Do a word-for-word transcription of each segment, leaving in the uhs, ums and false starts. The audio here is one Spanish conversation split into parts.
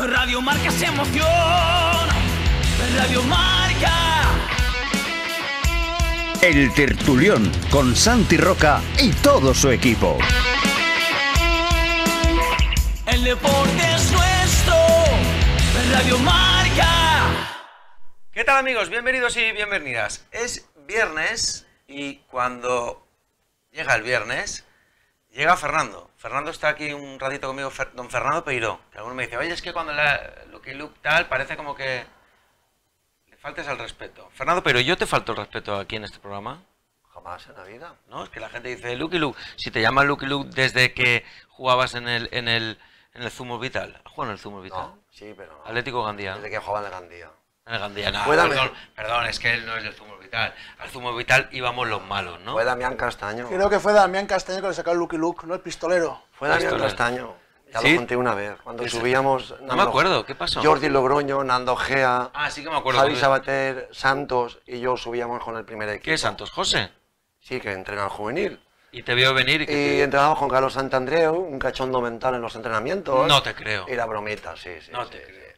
Radio Marca es emoción. Radio Marca. El Tertulión con Santi Roca y todo su equipo. El deporte es nuestro. Radio Marca. ¿Qué tal, amigos? Bienvenidos y bienvenidas. Es viernes y cuando llega el viernes, llega Fernando. Fernando está aquí un ratito conmigo, don Fernando Peiró. Que alguno me dice, oye, es que cuando la Lucky Luke tal, parece como que le faltes al respeto. Fernando Peiró, ¿yo te falto el respeto aquí en este programa? Jamás en la vida. No, es que la gente dice, Lucky Luke, si te llaman Lucky Luke desde que jugabas en el, en el, en el Zumo Vital. ¿Has jugado en el Zumo Vital? No, sí, pero no. Atlético Gandía. Desde que jugaba en el Gandía. En el Gandía, no, Fue perdón, perdón, es que él no es del Zumo Vital. Al Zumo Vital íbamos los malos, ¿no? Fue Damián Castaño. Creo que fue Damián Castaño que le sacó el Lucky Luke, no el pistolero. Fue Damián Pistolero. Castaño. Ya ¿Sí? lo conté una vez. Cuando ¿Sí? subíamos... No Nando- me acuerdo, ¿qué pasó? Jordi Logroño, Nando Gea, Ah, sí que me acuerdo. Javi que- Sabater, Santos y yo subíamos con el primer equipo. ¿Qué es Santos José? Sí, que entrena al juvenil. Y te vio venir y que Y te... entrenábamos con Carlos Santandreu, un cachondo mental en los entrenamientos. No te creo. Y la bromita, sí, sí. No sí, te sí. creo.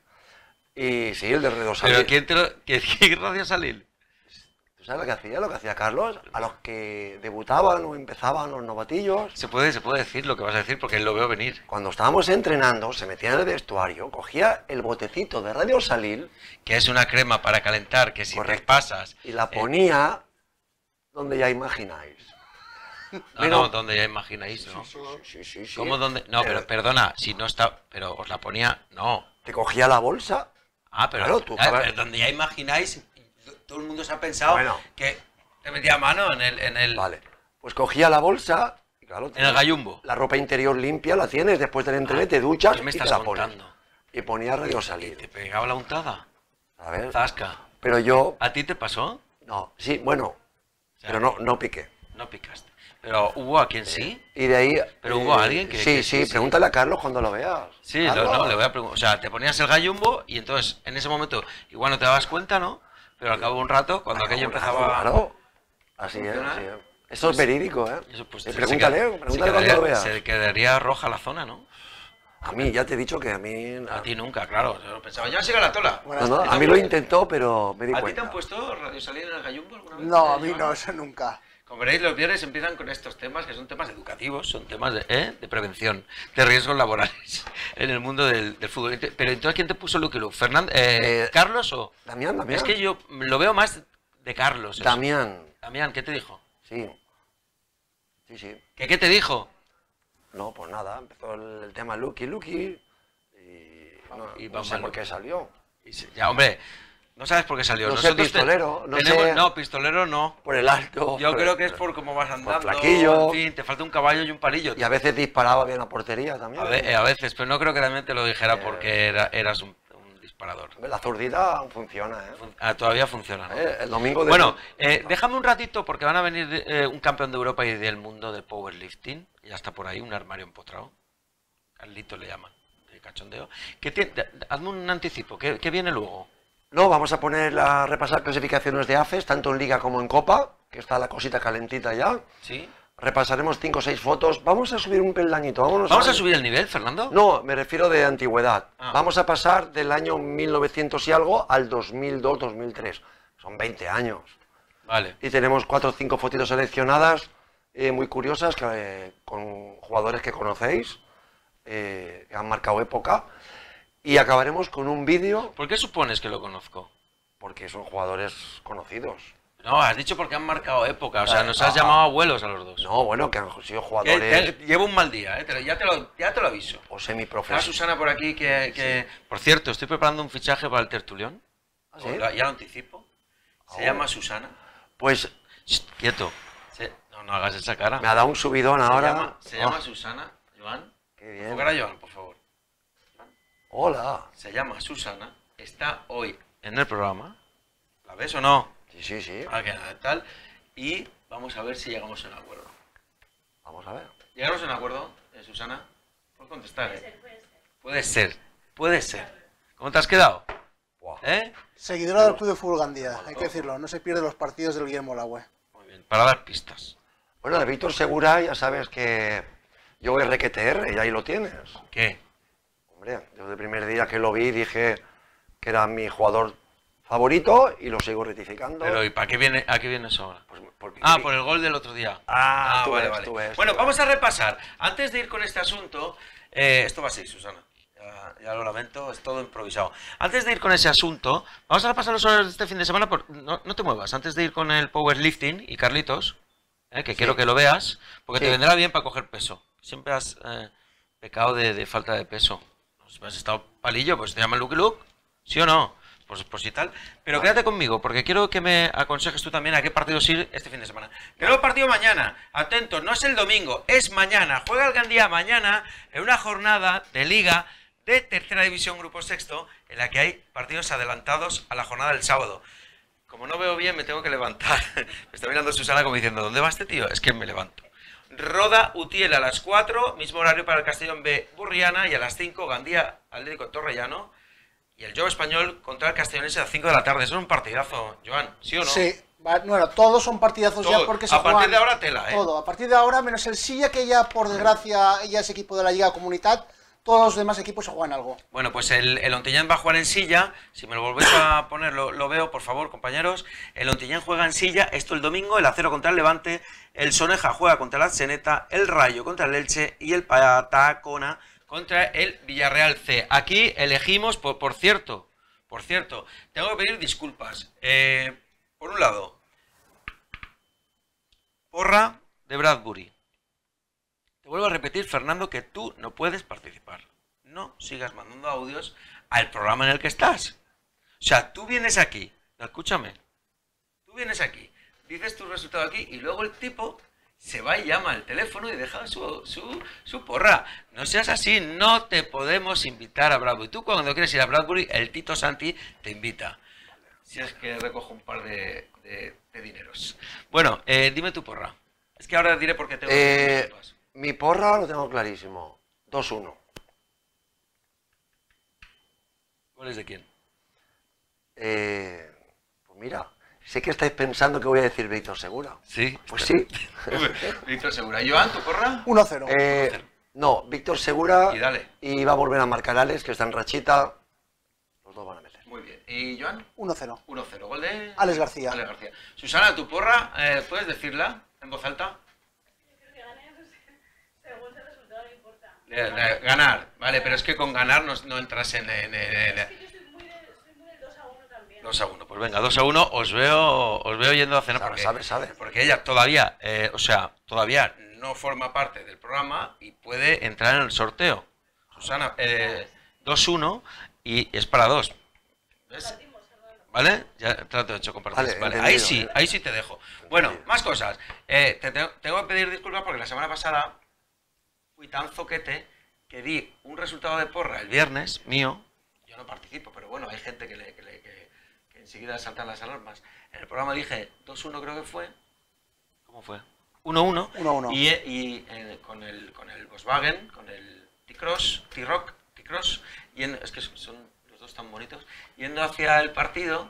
Y sí, el de Redos Pero ¿quién te lo... ¿Qué, qué Radio Salil? ¿Tú sabes lo que hacía? Lo que hacía Carlos, a los que debutaban o empezaban los novatillos, Se puede, se puede decir lo que vas a decir porque lo veo venir. cuando estábamos entrenando, se metía en el vestuario, cogía el botecito de Radio Salil, Que es una crema para calentar, que si Correcto. te pasas... y la eh, ponía donde ya imagináis. no, Pero- no, donde ya imagináis, ¿no? Sí, sí, sí, sí. ¿Cómo donde...? No, pero Eh, perdona, si no está... Pero os la ponía... No. Te cogía la bolsa. Ah, pero, Claro, tú, ah, cabrón. pero donde ya imagináis, todo el mundo se ha pensado Bueno. que te metía mano en el... En el, Vale. Pues cogía la bolsa, y claro, en el gallumbo. la ropa interior limpia la tienes, después del entreno te duchas ¿Qué me y te estás la pones. contando? Y ponía Radio ¿Y Salil. te pegaba la untada? A ver. Zasca. Pero yo, ¿A ti te pasó? no, sí, bueno, O sea, pero no, no piqué. No picaste. Pero hubo a quien sí. Y de ahí... eh, Pero hubo alguien que- Sí, que- sí, que sí. pregúntale a Carlos cuando lo veas. Sí, lo- Carlos. no, le voy a preguntar. O sea, te ponías el gallumbo y entonces en ese momento igual no te dabas cuenta, ¿no? Pero al cabo de un rato, cuando Claro, aquello claro, empezaba... Claro. Así es, funcionar, así es. Eso es verídico, ¿eh? Eso, pues, Eh, se pregúntale, qued- pregúntale se cuando quedaría- lo veas. Se quedaría roja la zona, ¿no? A mí, ya te he dicho que a mí... A ti nunca, claro. Yo pensaba, ya siga la tola. No, no, a mí lo intentó, pero me di ¿A ti te cuenta. han puesto Radio Salir en el gallumbo alguna vez? No, a ¿Te mí llaman? no, eso nunca. Como veréis, los viernes empiezan con estos temas que son temas educativos, son temas de, ¿eh? de prevención, de riesgos laborales en el mundo del, del fútbol. Pero entonces, ¿quién te puso Lucky Luke? ¿Fernando, eh, Eh, ¿Carlos o...? Damián, Damián. Es que yo lo veo más de Carlos. eso. Damián, Damián, ¿qué te dijo? sí. Sí, sí. ¿Qué, qué te dijo? No, pues nada, empezó el, el tema Lucky Lucky y no, Y no vamos sé a por lo- qué salió. Y se- ya, hombre, no sabes por qué salió. No sé, Nosotros te- pistolero, no tenemos- sé. No, pistolero no. Por el alto. Yo por- creo que es por cómo vas andando. flaquillo. En fin, te falta un caballo y un palillo. Y a veces disparaba bien a portería también. A, ve- eh, a veces, pero no creo que también te lo dijera Eh. porque era, eras un, un disparador. La zurdita funciona, ¿eh? Ah, todavía funciona, ¿no? Eh, El domingo de... Bueno, eh, déjame un ratito porque van a venir eh, un campeón de Europa y del mundo de powerlifting. Ya está por ahí, un armario empotrado. Carlito le llaman, de cachondeo. ¿Qué tiene- de- de- hazme un anticipo, ¿qué, qué viene luego? No, vamos a poner a repasar clasificaciones de A F E S, tanto en Liga como en Copa, que está la cosita calentita ya. ¿Sí? Repasaremos cinco o seis fotos. Vamos a subir un peldañito. Vámonos ¿Vamos a a subir el nivel, Fernando? No, me refiero de antigüedad. Ah. Vamos a pasar del año mil novecientos y algo al dos mil dos dos mil tres. Son veinte años. Vale. Y tenemos cuatro o cinco fotitos seleccionadas eh, muy curiosas que, eh, con jugadores que conocéis, eh, que han marcado época. Y acabaremos con un vídeo, ¿Por qué supones que lo conozco? porque son jugadores conocidos. No, has dicho porque han marcado época, o sea, Ah, nos has ah, llamado abuelos a los dos. No, bueno, que han sido Que- jugadores que llevo un mal día, ¿eh? Te lo- ya, te lo, ya te lo aviso. o Está semiprofesionales. Susana por aquí que, que- Por cierto, estoy preparando un fichaje para el Tertulión. ¿Ah, sí? Ya lo anticipo. Se Oh. llama Susana. Pues Shh, quieto. Se- No, no hagas esa cara. me ha dado un subidón Se ahora. llama, se Oh, llama Susana. Joan. qué bien. Enfocar a Joan, por favor. Hola. Se llama Susana. Está hoy en el programa. ¿La ves o no? Sí, sí, sí. Ah, que nada, tal. Y vamos a ver si llegamos a un acuerdo. Vamos a ver. ¿Llegamos a un acuerdo, eh, Susana? Puedes contestar, ¿eh? Puede ser, puede ser. ¿Cómo te has quedado? Buah. ¿Eh? Seguidora del Club de Fútbol Gandía, hay que decirlo, no se pierde los partidos del Guillermo Lagüe. Muy bien, para dar pistas. Bueno, de Víctor Segura ya sabes que yo R Q T R y ahí lo tienes. ¿Qué? Hombre, Hombre, desde el primer día que lo vi dije que era mi jugador favorito y lo sigo rectificando. Pero ¿y para qué viene, a qué viene eso ahora? Pues porque- Ah, por el gol del otro día. Ah, tú vale, ves, vale. tú ves, Bueno, tú vamos ves. a repasar. Antes de ir con este asunto, eh, esto va así, Susana. Ya, ya lo lamento, es todo improvisado. Antes de ir con ese asunto, vamos a repasar los horarios de este fin de semana. Por, no, no te muevas, antes de ir con el powerlifting y Carlitos, eh, que Sí. quiero que lo veas, porque Sí. te vendrá bien para coger peso. Siempre has eh, pecado de, de falta de peso. Si has estado palillo, pues te llaman Lucky Luke, ¿sí o no? Pues, pues y tal. Pero quédate conmigo, porque quiero que me aconsejes tú también a qué partidos ir este fin de semana. Tenemos partido mañana. Atentos, no es el domingo, es mañana. Juega el Gandía mañana en una jornada de liga de tercera división grupo sexto, en la que hay partidos adelantados a la jornada del sábado. Como no veo bien, me tengo que levantar. Me está mirando Susana como diciendo, ¿dónde va este tío? Es que me levanto. Roda Utiel a las cuatro, mismo horario para el Castellón B Burriana, y a las cinco Gandía Atlético Torrellano. Y el Joe Español contra el Castellonense a las cinco de la tarde. Eso es un partidazo, Joan, ¿sí o no? Sí, va- bueno, todos son partidazos Todo. ya porque se A partir juegan de ahora tela, ¿eh? todo. A partir de ahora, menos el Silla, que ya por desgracia ya es equipo de la Liga Comunidad, todos los demás equipos se juegan algo. Bueno, pues el, el Ontinyent va a jugar en Silla. Si me lo volvéis a poner, lo, lo veo, por favor, compañeros. El Ontinyent juega en Silla, esto el domingo, el Acero contra el Levante, el Soneja juega contra el Atzeneta, el Rayo contra el Elche y el Patacona contra el Villarreal C. Aquí elegimos, por, por cierto, por cierto, tengo que pedir disculpas. Eh, por un lado, porra de Bradbury. Te vuelvo a repetir, Fernando, que tú no puedes participar. No sigas mandando audios al programa en el que estás. O sea, tú vienes aquí, no, escúchame, tú vienes aquí, dices tu resultado aquí y luego el tipo se va y llama al teléfono y deja su, su, su porra. No seas así, no te podemos invitar a Bradbury. Tú cuando quieres ir a Bradbury, el Tito Santi te invita. Si es que recojo un par de, de, de dineros. Bueno, eh, dime tu porra. Es que ahora diré por qué tengo que pedir Eh, disculpas. mi porra lo tengo clarísimo. dos uno. ¿Cuál es de quién? Eh, pues mira, sé que estáis pensando que voy a decir Víctor Segura. Sí. Pues sí. Víctor Segura. Joan, ¿tu porra? uno cero. Eh, no, Víctor Segura Y dale. y va a volver a marcar Alex, que está en rachita. Los dos van a meter. Muy bien. ¿Y Joan? uno cero. uno cero. Gol de... Alex García. Alex García. Susana, tu porra, eh, ¿puedes decirla en voz alta? Eh, eh, ganar, vale, pero es que con ganar no, no entras en... en, en, en dos a uno, pues venga, dos a uno, os veo, os veo yendo a cenar. Sabe, Porque, sabe, sabe. porque ella todavía, eh, o sea, todavía no forma parte del programa y puede entrar en el sorteo. Susana, eh, dos uno y es para dos. ¿Ves? ¿Vale? Ya trato de hecho compartir. Vale, Vale, entendido, ahí sí, eh. ahí sí te dejo. Bueno, Entendido. más cosas. Eh, te tengo, tengo que pedir disculpas porque la semana pasada fui tan zoquete que di un resultado de porra el viernes mío. Yo no participo, pero bueno, hay gente que, le, que, le, que, que enseguida saltan las alarmas. En el programa dije dos uno, creo que fue. ¿Cómo fue? uno uno. uno uno. Y, y eh, con, el, con el Volkswagen, con el T-Cross, T-Rock, T-Cross, y en- es que son los dos tan bonitos, yendo hacia el partido,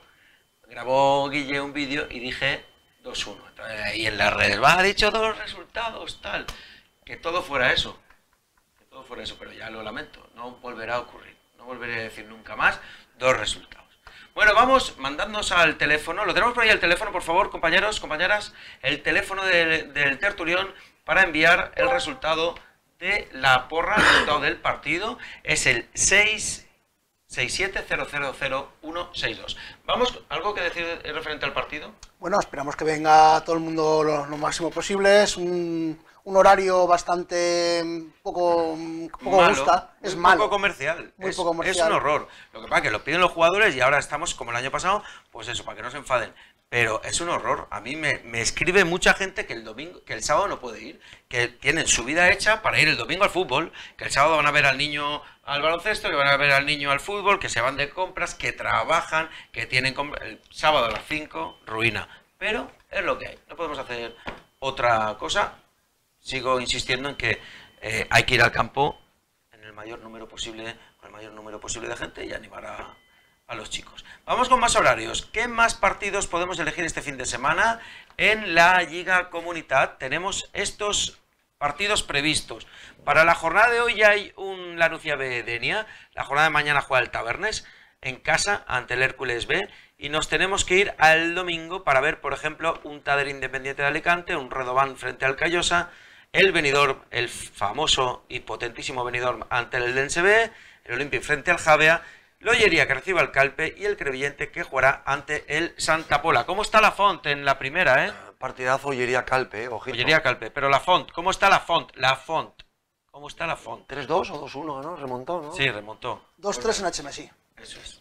grabó Guille un vídeo y dije dos uno. Y en las redes, va, ha dicho dos resultados, tal. Que todo fuera eso. Que todo fuera eso, pero ya lo lamento. No volverá a ocurrir. No volveré a decir nunca más dos resultados. Bueno, vamos mandándonos al teléfono. Lo tenemos por ahí el teléfono, por favor, compañeros, compañeras. El teléfono de- del tertulión para enviar el resultado de la porra, el resultado del partido. Es el seis seis siete cero cero cero uno seis dos. Vamos, ¿algo que decir referente al partido? Bueno, esperamos que venga todo el mundo lo, lo máximo posible. Es un, un horario bastante mm, poco, mm, poco Malo, gusta. Es muy malo. poco comercial. Muy es, poco es comercial. un horror. Lo que pasa es que lo piden los jugadores y ahora estamos como el año pasado, pues eso, para que no se enfaden. Pero es un horror. A mí me, me escribe mucha gente que el domingo, que el sábado no puede ir, que tienen su vida hecha para ir el domingo al fútbol, que el sábado van a ver al niño al baloncesto, que van a ver al niño al fútbol, que se van de compras, que trabajan, que tienen compra- el sábado a las cinco, ruina. Pero es lo que hay. No podemos hacer otra cosa. Sigo insistiendo en que eh, hay que ir al campo en el mayor número posible, con el mayor número posible de gente y animar a, a los chicos. Vamos con más horarios. ¿Qué más partidos podemos elegir este fin de semana? En la Liga Comunidad tenemos estos partidos previstos. Para la jornada de hoy ya hay un Lanucia B Denia. La jornada de mañana juega el Tabernes en casa ante el Hércules B. Y nos tenemos que ir al domingo para ver, por ejemplo, un Tader Independiente de Alicante, un Redován frente al Callosa, el Benidorm, el famoso y potentísimo Benidorm ante el Eldense B, el Olympic frente al Javea, Lollería que recibe al Calpe y el Crevillente que jugará ante el Santa Pola. ¿Cómo está la Font en la primera, eh? Partidazo Ollería Calpe, eh, ojito. Ollería Calpe, pero la Font, ¿cómo está la Font? La Font, ¿cómo está la Font? tres dos o dos uno, ¿no? Remontó, ¿no? Sí, remontó. dos tres en H M, sí. Eso es.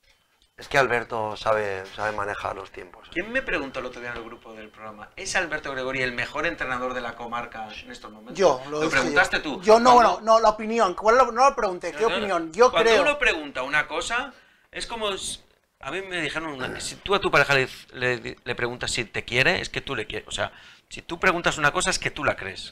Es que Alberto sabe, sabe manejar los tiempos. ¿Quién me preguntó el otro día en el grupo del programa? ¿Es Alberto Gregori el mejor entrenador de la comarca en estos momentos? Yo, lo, lo, ¿Lo preguntaste yo. tú. Yo no, Cuando, bueno, no, la opinión. ¿Cuál lo, no lo pregunté? ¿Qué no, no, opinión? Yo cuando creo. uno pregunta una cosa, es como... A mí me dijeron, una, si tú a tu pareja le, le, le preguntas si te quiere, es que tú le quieres. O sea, si tú preguntas una cosa, es que tú la crees.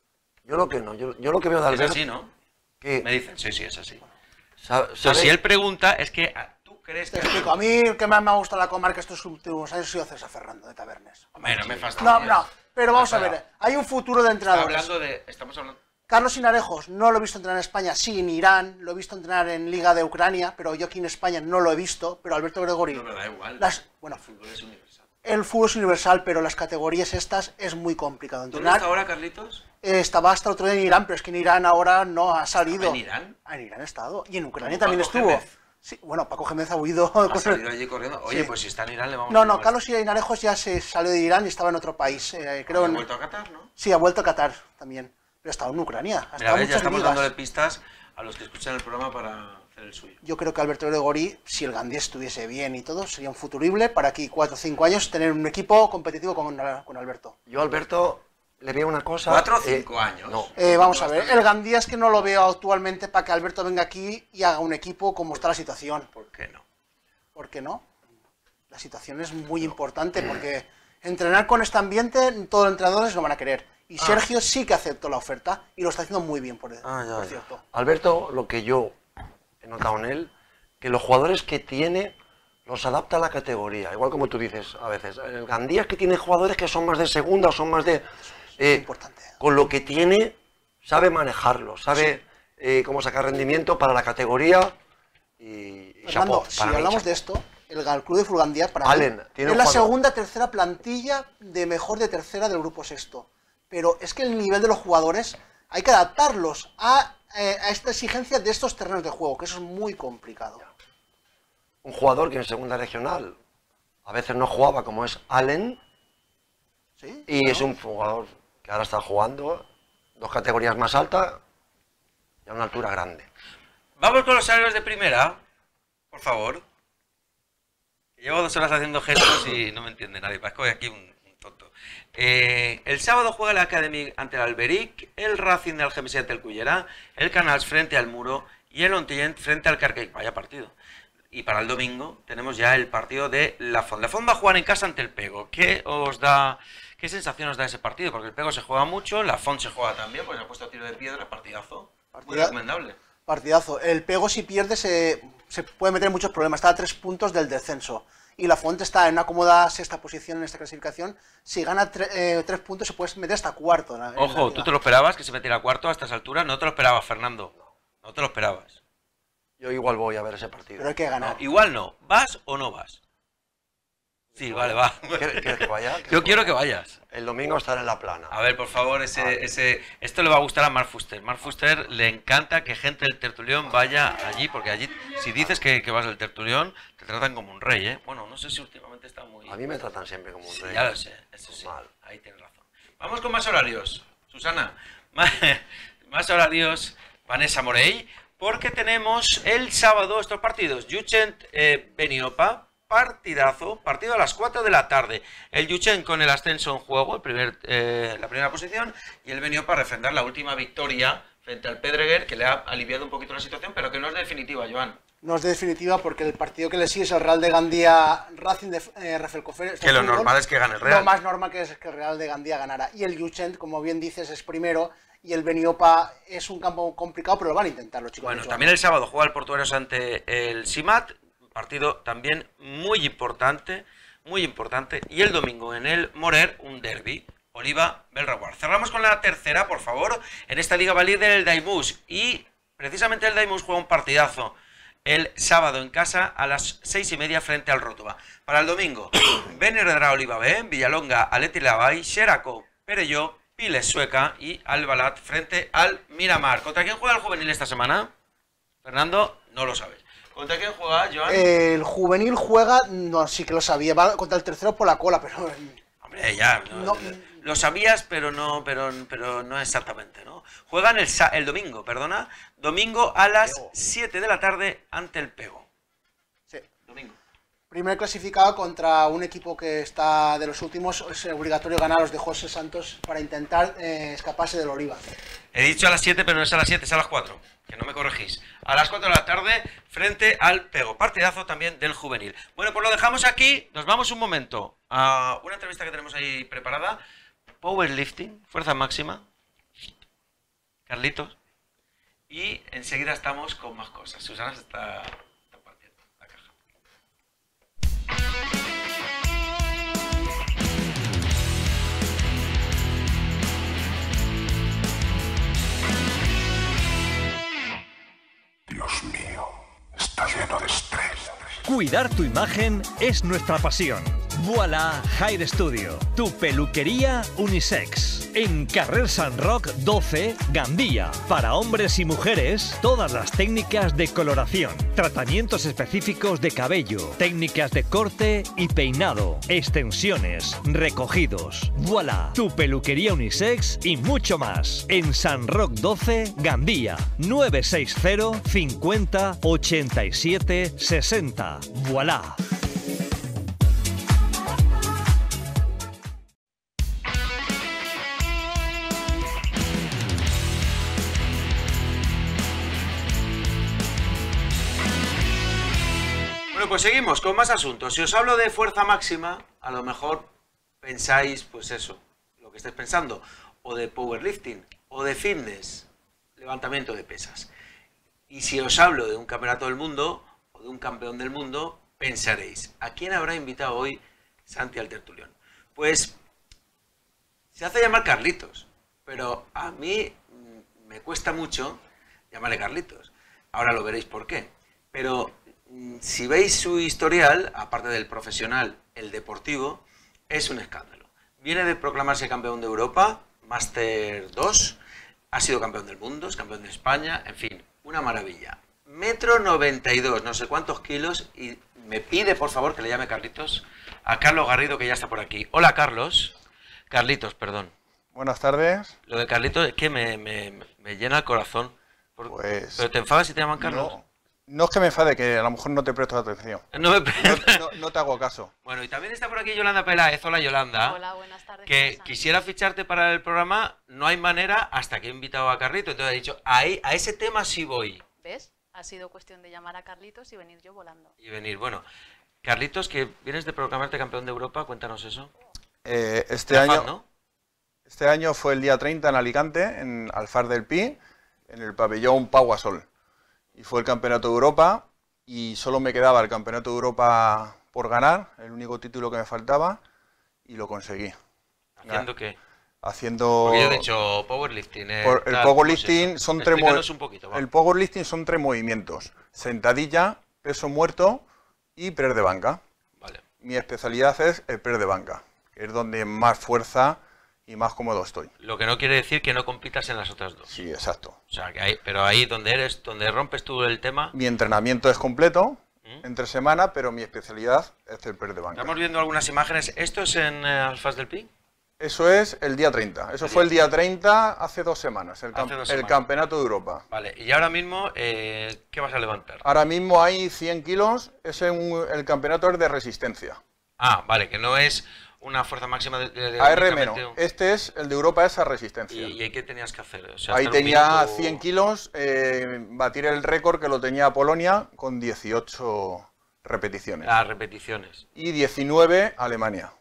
Yo lo que no, yo, yo lo que veo de Alberto... Es así, ¿no? Que, Me dicen, sí, sí, es así. sabe, O sea, si él pregunta, es que tú crees Te que... explico. A mí el que más me ha gustado la comarca estos últimos años ha sido César Ferrando de Tabernes. Bueno, me fastidia. No, no. Pero vamos a Espera. ver. Hay un futuro de Está entrenadores. hablando de... Estamos hablando... Carlos Sinarejos no lo he visto entrenar en España, sí en Irán, lo he visto entrenar en Liga de Ucrania, pero yo aquí en España no lo he visto, pero Alberto Gregori... No me da igual. Las, bueno, El fútbol es universal. el fútbol es universal, pero las categorías estas es muy complicado ¿Dónde entrenar. está ahora, Carlitos? Eh, estaba hasta el otro día en Irán, pero es que en Irán ahora no ha salido. ¿En Irán? Ah, en Irán ha estado. Y en Ucrania Como también Paco estuvo. Gémez. Sí, bueno, Paco Gémez ha huido. Ha salido allí corriendo. Oye, Sí. pues si está en Irán le vamos No, a... no, Carlos Sinarejos ya se salió de Irán y estaba en otro país. Eh, creo ¿Ha en... vuelto a Qatar, no? Sí, ha vuelto a Qatar también. Pero ha estado en Ucrania. Ha Mira, estado ves, en ya muchas estamos ligas. dándole pistas a los que escuchan el programa para hacer el suyo. Yo creo que Alberto Gregori, si el Gandía estuviese bien y todo, sería un futurible para aquí cuatro o cinco años tener un equipo competitivo con, con Alberto. Yo a Alberto le veo una cosa... ¿Cuatro o eh, cinco años? No. Eh, vamos a ver, el Gandía es que no lo veo actualmente para que Alberto venga aquí y haga un equipo como está la situación. ¿Por qué no? ¿Por qué no? La situación es muy importante porque entrenar con este ambiente todos los entrenadores lo van a querer. Y Ah. Sergio sí que aceptó la oferta y lo está haciendo muy bien, por, Ah, ya, por ya. cierto. Alberto, lo que yo he notado en él, que los jugadores que tiene los adapta a la categoría. Igual como tú dices a veces. El Gandía es que tiene jugadores que son más de segunda o son más de... eh, importante. Con lo que tiene, sabe manejarlo, sabe eh, cómo sacar rendimiento para la categoría y, y Fernando, chapó, si para mí, hablamos chapó. de esto, el Gal- Club de Fulgandía para mí Allen, tiene es un la jugador- segunda, tercera plantilla de mejor de tercera del grupo sexto. Pero es que el nivel de los jugadores hay que adaptarlos a, eh, a esta exigencia de estos terrenos de juego, que eso es muy complicado. Un jugador que en segunda regional a veces no jugaba como es Allen ¿Sí? y ¿No? es un jugador que ahora está jugando dos categorías más altas y a una altura grande. Vamos con los salarios de primera, por favor. Llevo dos horas haciendo gestos y no me entiende nadie. Parezco aquí un, un tonto. Eh, el sábado juega la Academy ante el Alberic, el Racing del Algemesí ante el Cullera, el Canals frente al Muro y el Ontinyent frente al Carqueic. Vaya partido. Y para el domingo tenemos ya el partido de La Font. La Font va a jugar en casa ante el Pego. ¿Qué os da, qué sensación os da ese partido? Porque el Pego se juega mucho, La Font se juega también, pues se ha puesto a tiro de piedra, partidazo. Muy Partida- recomendable. Partidazo. El Pego si pierde se, se puede meter en muchos problemas. Está a tres puntos del descenso. Y la Font está en una cómoda sexta posición en esta clasificación. Si gana tre- eh, tres puntos se puede meter hasta cuarto. en la- en la Ojo, liga. ¿tú te lo esperabas que se metiera a cuarto a estas alturas? No te lo esperabas, Fernando. No te lo esperabas. Yo igual voy a ver ese partido. Pero hay que ganar. No, igual no. ¿Vas o no vas? Sí, vale, va. ¿Quieres, quieres que vaya? Yo quiero que vayas. El domingo estar en la plana. A ver, por favor, ese, ese, esto le va a gustar a Mark Fuster. Mark Fuster le encanta que gente del tertulión vaya allí, porque allí, si dices que, que vas al tertulión, te tratan como un rey, ¿eh? Bueno, no sé si últimamente está muy... A mí me tratan siempre como un Sí, rey. ya lo sé, eso sí, Mal. ahí tienes razón. Vamos con más horarios, Susana. Más, más horarios, Vanessa Morey, porque tenemos el sábado estos partidos. Yuchent eh, Beniopa, partidazo, partido a las cuatro de la tarde. El Yuchent con el ascenso en juego, el primer, eh, la primera posición, y el Beniopa a refrendar la última victoria frente al Pedreguer, que le ha aliviado un poquito la situación, pero que no es definitiva, Joan. No es definitiva porque el partido que le sigue es el Real de Gandía Racing de eh, Rafelcofer. Que lo normal es que gane el Real. Lo más normal que es que el Real de Gandía ganara. Y el Yuchent, como bien dices, es primero. Y el Beniopa es un campo complicado, pero lo van a intentar los chicos. Bueno, de también el sábado juega el Portuarios ante el Simat, partido también muy importante, muy importante. Y el domingo en el Morer, un derbi, Oliva Belrawar. Cerramos con la tercera, por favor. En esta liga va líder el Daimús y precisamente el Daimús juega un partidazo el sábado en casa a las seis y media frente al Rótova. Para el domingo, Benirredrà Oliva B, Villalonga Athletic Lavai, Xeraco Perelló, Piles Sueca y Albalat frente al Miramar. ¿Contra quién juega el juvenil esta semana? Fernando, no lo sabes. ¿Contra quién juega, Joan? El juvenil juega, no, sí que lo sabía, va contra el tercero por la cola, pero... Hombre, ya, no, No. lo sabías, pero no, pero, pero no exactamente, ¿no? Juegan el, sa- el domingo, perdona, domingo a las Pego. siete de la tarde ante el Pego. Sí. Domingo. Primer clasificado contra un equipo que está de los últimos, es obligatorio ganar a los de José Santos para intentar eh, escaparse del Oliva. He dicho a las siete, pero no es a las siete, es a las cuatro. Que no me corregís. A las cuatro de la tarde, frente al Pego. Partidazo también del juvenil. Bueno, pues lo dejamos aquí. Nos vamos un momento a una entrevista que tenemos ahí preparada. Powerlifting, fuerza máxima. Carlitos. Y enseguida estamos con más cosas. Susana se está, está partiendo la caja. Dios mío, está lleno de estrés. Cuidar tu imagen es nuestra pasión. Voilà Hair Studio, tu peluquería unisex. En Carrer San Roc doce, Gandía. Para hombres y mujeres, todas las técnicas de coloración, tratamientos específicos de cabello, técnicas de corte y peinado, extensiones, recogidos. Voilà, tu peluquería unisex y mucho más. En San Roc doce, Gandía. nueve seis cero, cincuenta, ochenta y siete, sesenta. Voilà. Bueno, pues seguimos con más asuntos. Si os hablo de fuerza máxima, a lo mejor pensáis, pues eso, lo que estáis pensando, o de powerlifting, o de fitness, levantamiento de pesas. Y si os hablo de un campeonato del mundo, o de un campeón del mundo, pensaréis, ¿a quién habrá invitado hoy Santi al tertulión? Pues se hace llamar Carlitos, pero a mí mm, me cuesta mucho llamarle Carlitos. Ahora lo veréis por qué. Pero mm, si veis su historial, aparte del profesional, el deportivo, es un escándalo. Viene de proclamarse campeón de Europa, Máster dos, ha sido campeón del mundo, es campeón de España, en fin, una maravilla. Metro noventa y dos, no sé cuántos kilos, y me pide por favor que le llame Carlitos a Carlos Garrido, que ya está por aquí. Hola Carlos, Carlitos, perdón. Buenas tardes. Lo de Carlitos es que me, me, me llena el corazón. Por- Pues- ¿Pero te enfadas si te llaman Carlos? No, no es que me enfade, que a lo mejor no te presto atención. No me... No, no- no te hago caso. Bueno, y también está por aquí Yolanda Peláez. Hola Yolanda. Hola, buenas tardes. ¿cómo Que están? quisiera ficharte para el programa, no hay manera hasta que he invitado a Carlitos. Entonces he dicho, ahí, a ese tema sí voy. ¿Ves? Ha sido cuestión de llamar a Carlitos y venir yo volando. Y venir, bueno. Carlitos, que vienes de proclamarte campeón de Europa, cuéntanos eso. Eh, este, Te afán, año, ¿no? este año fue el día treinta en Alicante, en Alfar del Pi, en el pabellón Pauasol. Y fue el campeonato de Europa y solo me quedaba el campeonato de Europa por ganar, el único título que me faltaba, y lo conseguí. Haciendo que... Haciendo... Porque yo he dicho powerlifting. eh, Por- el tal, powerlifting pues eso. son tres Explícanos mo- un poquito, va. el powerlifting son tres movimientos: sentadilla, peso muerto y press de banca. Vale. Mi especialidad es el press de banca, que es donde más fuerza y más cómodo estoy. Lo que no quiere decir que no compitas en las otras dos. Sí, exacto. O sea, que ahí, pero ahí donde eres, donde rompes tú el tema, Mi entrenamiento es completo ¿Mm? entre semana, pero mi especialidad es el press de banca. estamos viendo algunas imágenes. ¿Esto es en eh, Alfaz del Pi? Eso es el día treinta. Eso El fue día el día treinta hace dos semanas, el, Hace cam- dos el semanas. campeonato de Europa. Vale, y ahora mismo, eh, ¿qué vas a levantar? Ahora mismo hay cien kilos, es en- el campeonato es de resistencia. Ah, vale, que no es una fuerza máxima de... de- de A R menos. únicamente- Este es el de Europa, esa resistencia. ¿Y, y ahí qué tenías que hacer? O sea, Ahí estar un tenía minuto- cien kilos, eh, batir el récord que lo tenía Polonia con dieciocho repeticiones. Las repeticiones. Y diecinueve Alemania.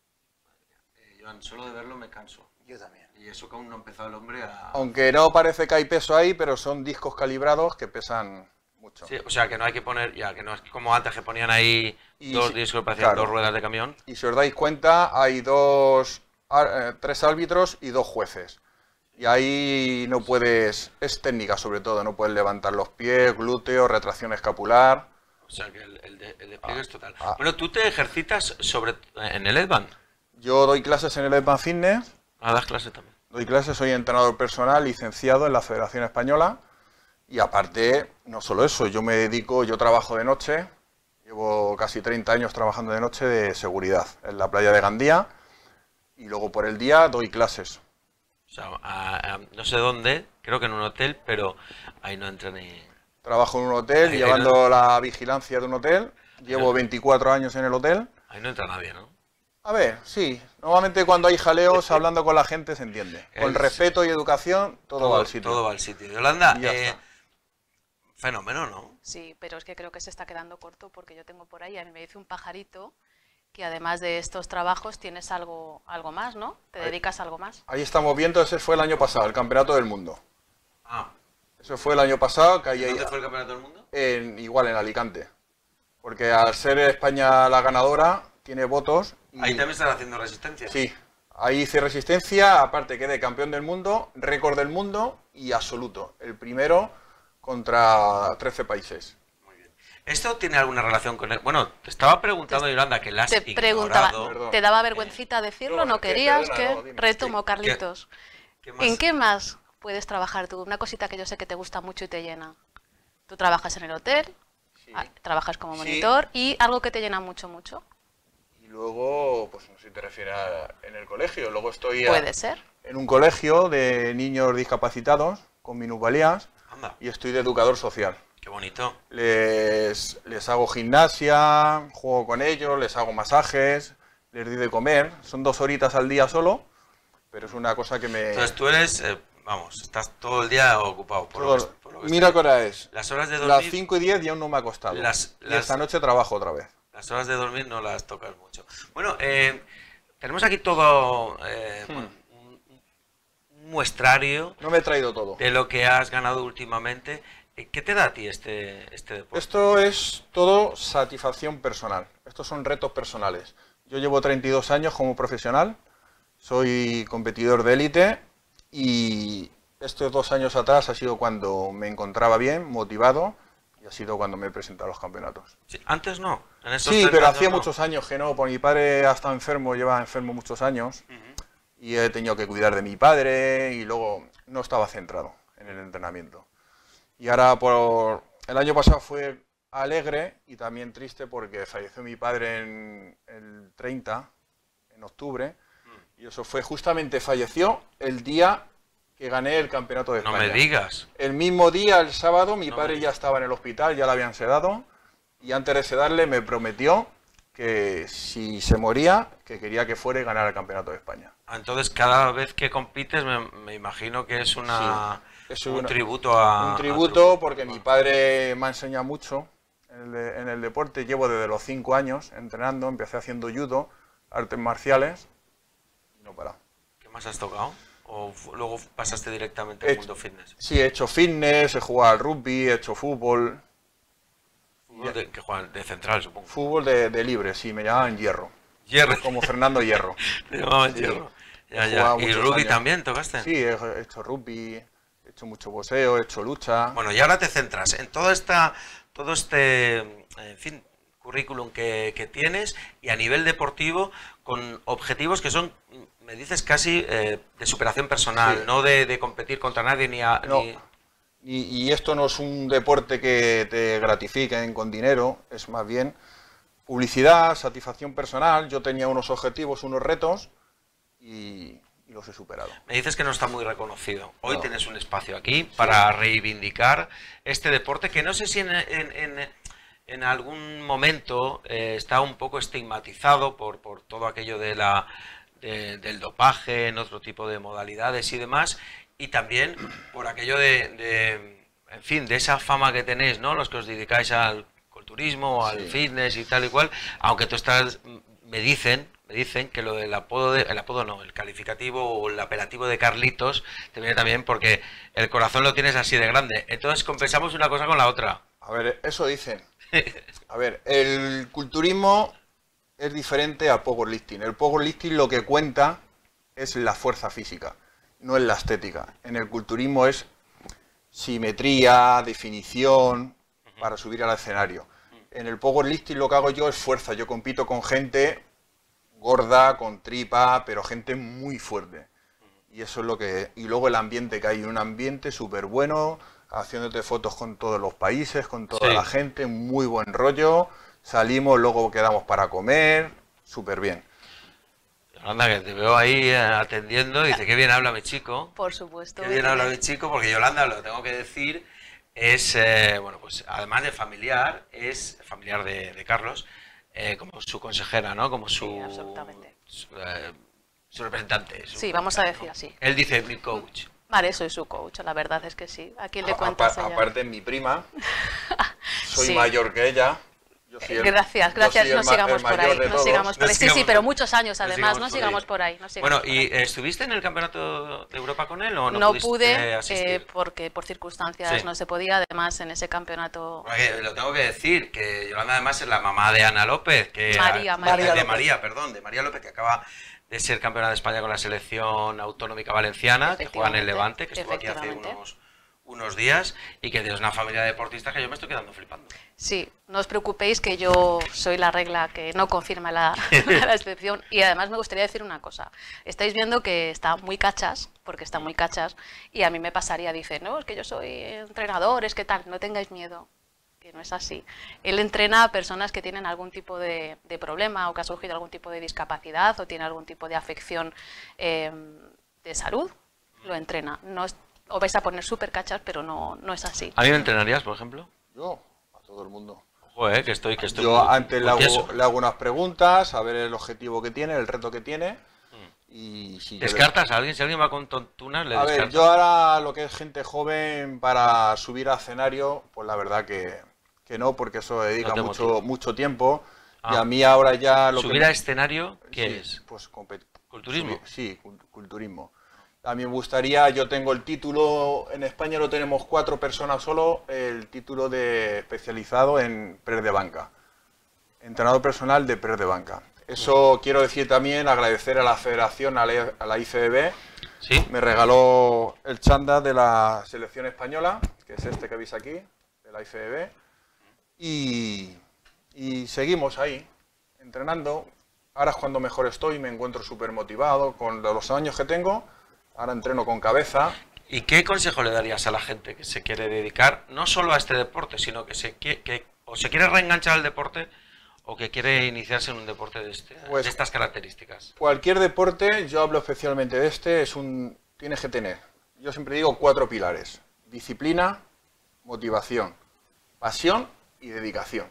Eh, Joan, solo de verlo me canso. Yo también. Y eso que aún no ha empezado el hombre a... Aunque no parece que hay peso ahí, pero son discos calibrados que pesan mucho. Sí, o sea, que no hay que poner, ya, que no es como antes que ponían ahí Y dos sí, discos que parecían claro. dos ruedas de camión. Y si os dais cuenta, hay dos á- eh, tres árbitros y dos jueces. Y ahí no puedes, es técnica sobre todo, no puedes levantar los pies, glúteos, retracción escapular. O sea que el, el, de- el despliegue Ah, es total. ah. Bueno, tú te ejercitas sobre en el Edban. Yo doy clases en el Edman Fitness, Ah, das clase también. doy clases, soy entrenador personal, licenciado en la Federación Española. Y aparte, no solo eso, yo me dedico, yo trabajo de noche, llevo casi treinta años trabajando de noche de seguridad en la playa de Gandía. Y luego por el día doy clases. O sea, a- a- no sé dónde, creo que en un hotel, pero ahí no entra ni... Trabajo en un hotel, Ahí- ahí llevando no- la vigilancia de un hotel. Llevo veinticuatro años en el hotel. Ahí no entra nadie, ¿no? A ver, sí. Normalmente cuando hay jaleos, hablando con la gente, se entiende. Con El- respeto y educación, todo, va al sitio. Todo va al sitio. Yolanda, Y ya eh, está. fenómeno, ¿no? Sí, pero es que creo que se está quedando corto porque yo tengo por ahí, a mí me dice un pajarito que además de estos trabajos tienes algo, algo más, ¿no? ¿Te Ahí- dedicas a algo más? Ahí estamos viendo, ese fue el año pasado, el Campeonato del Mundo. Ah, Eso fue el año pasado, que ahí, ¿dónde fue el campeonato del mundo? en, igual en Alicante. Porque al ser España la ganadora, tiene votos. y- Ahí también están haciendo resistencia. Sí, ahí hice resistencia, aparte quedé campeón del mundo, récord del mundo y absoluto. El primero contra trece países. ¿Esto tiene alguna relación con el...? Bueno, te estaba preguntando, Yolanda, que la has Te preguntaba, ignorado. Perdón. ¿te daba vergüencita decirlo? no, ¿No es que, querías? perdona, que no, dime. Retomo, Sí, Carlitos. ¿Qué más? ¿En qué más puedes trabajar tú? Una cosita que yo sé que te gusta mucho y te llena. Tú trabajas en el hotel, Sí. ah, trabajas como Sí. monitor y algo que te llena mucho, mucho. Y luego, pues no sé si te refieres a- en el colegio. Luego estoy a- Puede ser. en un colegio de niños discapacitados con minusvalías Anda, y estoy de educador social. qué bonito. Les, les hago gimnasia, juego con ellos, les hago masajes, les doy de comer. Son dos horitas al día solo, pero es una cosa que me... Entonces tú eres, eh, vamos, estás todo el día ocupado. Por lo todo- que- por lo que Mira estoy- qué hora es. Las horas de dormir, Las cinco y diez y aún no me ha costado. Las- y las- esta noche trabajo otra vez. las horas de dormir no las tocas mucho. Bueno, eh, tenemos aquí todo eh, Hmm. bueno, un, un muestrario No me he traído todo. de lo que has ganado últimamente. Eh, ¿Qué te da a ti este, este deporte? Esto es todo satisfacción personal. Estos son retos personales. Yo llevo treinta y dos años como profesional, soy competidor de élite y estos dos años atrás ha sido cuando me encontraba bien, motivado y ha sido cuando me he presentado a los campeonatos. Sí, antes no. En esos Sí, treinta pero años hacía no. muchos años que no, porque mi padre ha estado enfermo, lleva enfermo muchos años y he tenido que cuidar de mi padre y luego no estaba centrado en el entrenamiento. Y ahora por el año pasado fue alegre y también triste porque falleció mi padre en el treinta, en octubre, y eso fue justamente, falleció el día que gané el campeonato de No España. me digas. El mismo día, el sábado, mi No padre me ya estaba en el hospital, ya le habían sedado, y antes de sedarle me prometió que si se moría, que quería que fuera y ganara el campeonato de España. Ah, entonces, cada vez que compites, me, me imagino que es una Sí, es un una- tributo a... Un a tributo tu- porque mi padre me ha enseñado mucho en el, de- en el deporte. Llevo desde los cinco años entrenando, empecé haciendo judo, artes marciales, y no he parado. ¿Qué más has tocado? ¿O fu- luego pasaste directamente He al hecho- mundo fitness? Sí, he hecho fitness, he jugado al rugby, he hecho fútbol. Fútbol de, que juegan de central, supongo. Fútbol de, de libre, sí, me llamaban Hierro, Hierro. como Fernando Hierro. Te llamaban Sí. hierro. Ya, He ya. jugado ¿Y muchos rugby años. también tocaste? Sí, he he hecho rugby, he hecho mucho boxeo, he hecho lucha. Bueno, y ahora te centras en toda esta, todo este, en fin, currículum que, que tienes y a nivel deportivo con objetivos que son, me dices, casi eh, de superación personal, Sí. no de, de competir contra nadie ni a... No. ni- Y, y esto no es un deporte que te gratifiquen con dinero, es más bien publicidad, satisfacción personal. Yo tenía unos objetivos, unos retos y, y los he superado. Me dices que no está muy reconocido. Hoy No. tienes un espacio aquí para reivindicar este deporte que no sé si en, en- en- en algún momento eh, está un poco estigmatizado por, por todo aquello de la, de- del dopaje, en otro tipo de modalidades y demás, y también por aquello de, de, en fin, de esa fama que tenéis, ¿no? Los que os dedicáis al culturismo, al Sí. fitness y tal y cual, aunque tú estás, me dicen, me dicen que lo del apodo, de, el apodo no, el calificativo o el apelativo de Carlitos te viene también porque el corazón lo tienes así de grande. Entonces compensamos una cosa con la otra. A ver, eso dicen. A ver, el culturismo es diferente al powerlifting. El powerlifting lo que cuenta es la fuerza física, no es la estética. En el culturismo es simetría, definición, para subir al escenario. En el powerlifting lo que hago yo es fuerza. Yo compito con gente gorda, con tripa, pero gente muy fuerte. Y eso es lo que... Y luego el ambiente que hay, un ambiente súper bueno, haciéndote fotos con todos los países, con toda Sí. la gente, muy buen rollo. Salimos, luego quedamos para comer, súper bien. Yolanda, que te veo ahí eh, atendiendo, dice, qué bien habla mi chico. Por supuesto. Qué bien Virginia. habla mi chico, porque Yolanda, lo que tengo que decir, es, eh, bueno, pues además de familiar, es familiar de, de Carlos, eh, como su consejera, ¿no? Como su, Sí, absolutamente. su, eh, su representante. su- Sí, vamos a decir así. Él dice mi coach. Vale, soy su coach, la verdad es que sí. ¿A quién le A- cuentas apa- ella? aparte es mi prima, soy Sí. mayor que ella. Yo soy el- Gracias, yo gracias, soy el no ma- sigamos el por mayor ahí, de no todos. sigamos por No ahí. Sí, sí, sigamos pero por- muchos años no además, sigamos no por sigamos ahí. por ahí. No sigamos Bueno, por ¿y ahí. eh, estuviste en el campeonato de Europa con él o no, No pudiste pude asistir? eh, porque por circunstancias Sí. no se podía, además en ese campeonato... Porque lo tengo que decir, que Yolanda además es la mamá de Ana López, que María, de, María de López. María, perdón, de María López, que acaba de ser campeona de España con la selección autonómica valenciana, que juega en el Efectivamente, Levante, que estuvo aquí hace efectivamente. unos, unos días, y que es una familia de deportistas que yo me estoy quedando flipando. Sí, no os preocupéis que yo soy la regla que no confirma la, la excepción. Y además me gustaría decir una cosa. Estáis viendo que está muy cachas, porque está muy cachas, y a mí me pasaría, dice, no, es que yo soy entrenador, es que tal, no tengáis miedo, que no es así. Él entrena a personas que tienen algún tipo de, de problema o que ha surgido algún tipo de discapacidad o tiene algún tipo de afección eh, de salud, lo entrena. No es- os vais a poner súper cachas, pero no, no es así. ¿A mí me entrenarías, por ejemplo? Yo, a todo el mundo. Joder, que estoy, que estoy Yo muy- antes le muy hago, tieso. le hago unas preguntas, a ver el objetivo que tiene, el reto que tiene. Y si yo le- ¿Descartas a alguien? Si alguien va con tontunas, le A ver, descartas. yo ahora lo que es gente joven para subir a escenario, pues la verdad que, que no, porque eso dedica No te mucho, motiva. mucho tiempo. Y Ah. a mí ahora ya lo ¿Subir que... a escenario qué Sí, es? Pues compet- ¿Culturismo? subir- sí, cul- culturismo. A mí me gustaría, yo tengo el título, en España lo tenemos cuatro personas solo, el título de especializado en press de banca. Entrenador personal de press de banca. Eso quiero decir también, agradecer a la federación, a la, a la I F B B. ¿Sí? Me regaló el chándal de la selección española, que es este que veis aquí, de la I F B B. Y, y seguimos ahí, entrenando. Ahora es cuando mejor estoy, me encuentro súper motivado con los años que tengo. Ahora entreno con cabeza. ¿Y qué consejo le darías a la gente que se quiere dedicar no solo a este deporte, sino que se quiere, que, o se quiere reenganchar al deporte o que quiere iniciarse en un deporte de, este- Pues- de estas características? Cualquier deporte, yo hablo especialmente de este, es un, tienes que tener, yo siempre digo cuatro pilares: disciplina, motivación, pasión y dedicación.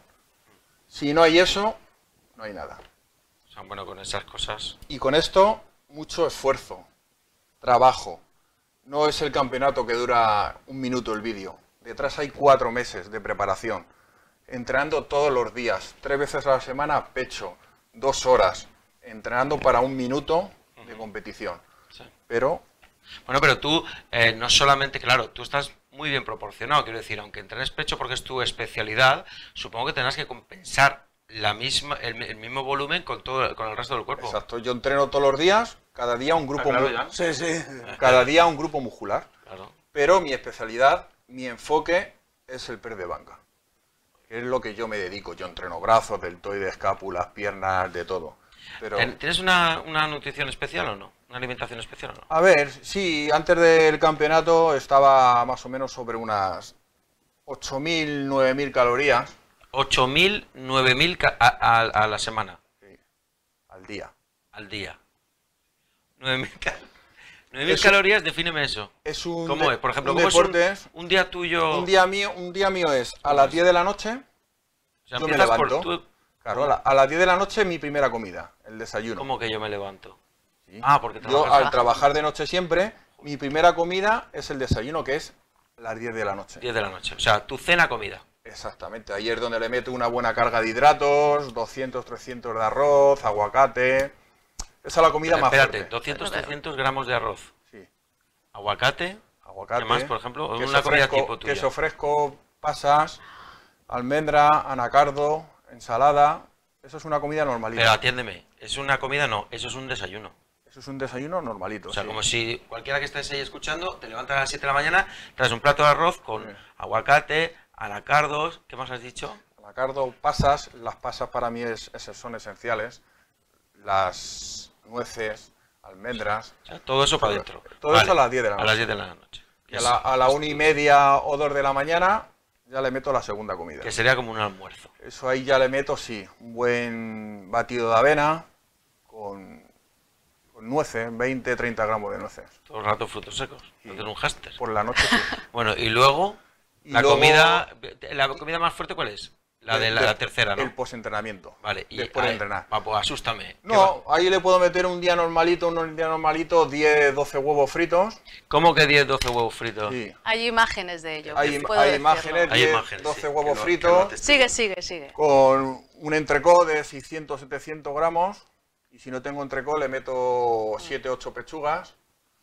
Si no hay eso, no hay nada. O sea, bueno, con esas cosas... Y con esto, mucho esfuerzo, trabajo. No es el campeonato que dura un minuto el vídeo. Detrás hay cuatro meses de preparación. Entrenando todos los días, tres veces a la semana, pecho, dos horas. Entrenando para un minuto de competición. Sí. Pero Bueno, pero tú eh, no solamente, claro, tú estás muy bien proporcionado, quiero decir, aunque entrenes pecho porque es tu especialidad, supongo que tendrás que compensar la misma, el, el mismo volumen con todo, con el resto del cuerpo. exacto, yo entreno todos los días, cada día un grupo, Ah, claro, mu- ya. Sí, sí. cada día un grupo muscular. Claro. Pero mi especialidad, mi enfoque es el press de banca. Que es lo que yo me dedico. Yo entreno brazos, deltoides, escápulas, piernas, de todo. Pero, ¿Ten- ¿Tienes una, una nutrición especial o no? ¿Una alimentación especial o no? a ver, sí, antes del campeonato estaba más o menos sobre unas ocho mil, nueve mil calorías ocho mil, nueve mil ca- a, a- a la semana, al día. al día. nueve mil ca- nueve mil Eso- calorías, defíneme eso. Es un, ¿Cómo de- es? Por ejemplo, un ¿cómo es un, deporte. un día tuyo? Un día mío, un día mío es a las diez de la noche. O sea, yo me empiezas por levanto. tu- Claro, a, la- a las diez de la noche mi primera comida, el desayuno. ¿Cómo que yo me levanto? Sí. Ah, porque Yo trabajas al trabajar de noche siempre, mi primera comida es el desayuno, que es las diez de la noche. diez de la noche. O sea, tu cena comida. Exactamente, ahí es donde le meto una buena carga de hidratos, doscientos, trescientos de arroz, aguacate. Esa es la comida más Espérate, fuerte. doscientos, trescientos gramos de arroz. Sí, Aguacate. aguacate. ¿Qué más, por ejemplo? Queso Una comida fresco, tipo tuya. queso fresco, pasas, almendra, anacardo, ensalada. Eso es una comida normalita. Pero atiéndeme, es una comida, no, eso es un desayuno. Eso es un desayuno normalito. O sea, sí. como si cualquiera que estés ahí escuchando, te levantas a las siete de la mañana, te das un plato de arroz con Sí. aguacate, anacardos, ¿qué más has dicho? Anacardo, pasas, las pasas para mí es, es- son esenciales. Las nueces, almendras. O sea, todo eso para adentro. Todo eso a las diez de la A noche. las diez de la noche. Y a la, a la una y media o dos de la mañana ya le meto la segunda comida. Que sería como un almuerzo. Eso ahí ya le meto, sí, un buen batido de avena con, con nueces, veinte, treinta gramos de nueces. Todo el rato frutos secos. Sí. Hacer un háster. Por la noche sí. Bueno, y luego, Y la luego- comida, la comida más fuerte, ¿cuál es? La de la, De- la tercera, ¿no? El postentrenamiento. Vale, y después de ahí- entrenar. va, pues asústame. ¿Qué No, va? ahí le puedo meter un día normalito, un día normalito, diez, doce huevos fritos. ¿Cómo que diez, doce huevos fritos? Sí. Hay imágenes de ello. Hay, puedo hay decirlo. imágenes, Hay diez, imágenes, doce sí, huevos que lo- que fritos, lo testé. Sigue, sigue, sigue. con un entrecot de seiscientos, setecientos gramos. Y si no tengo entrecot, le meto siete, ocho pechugas.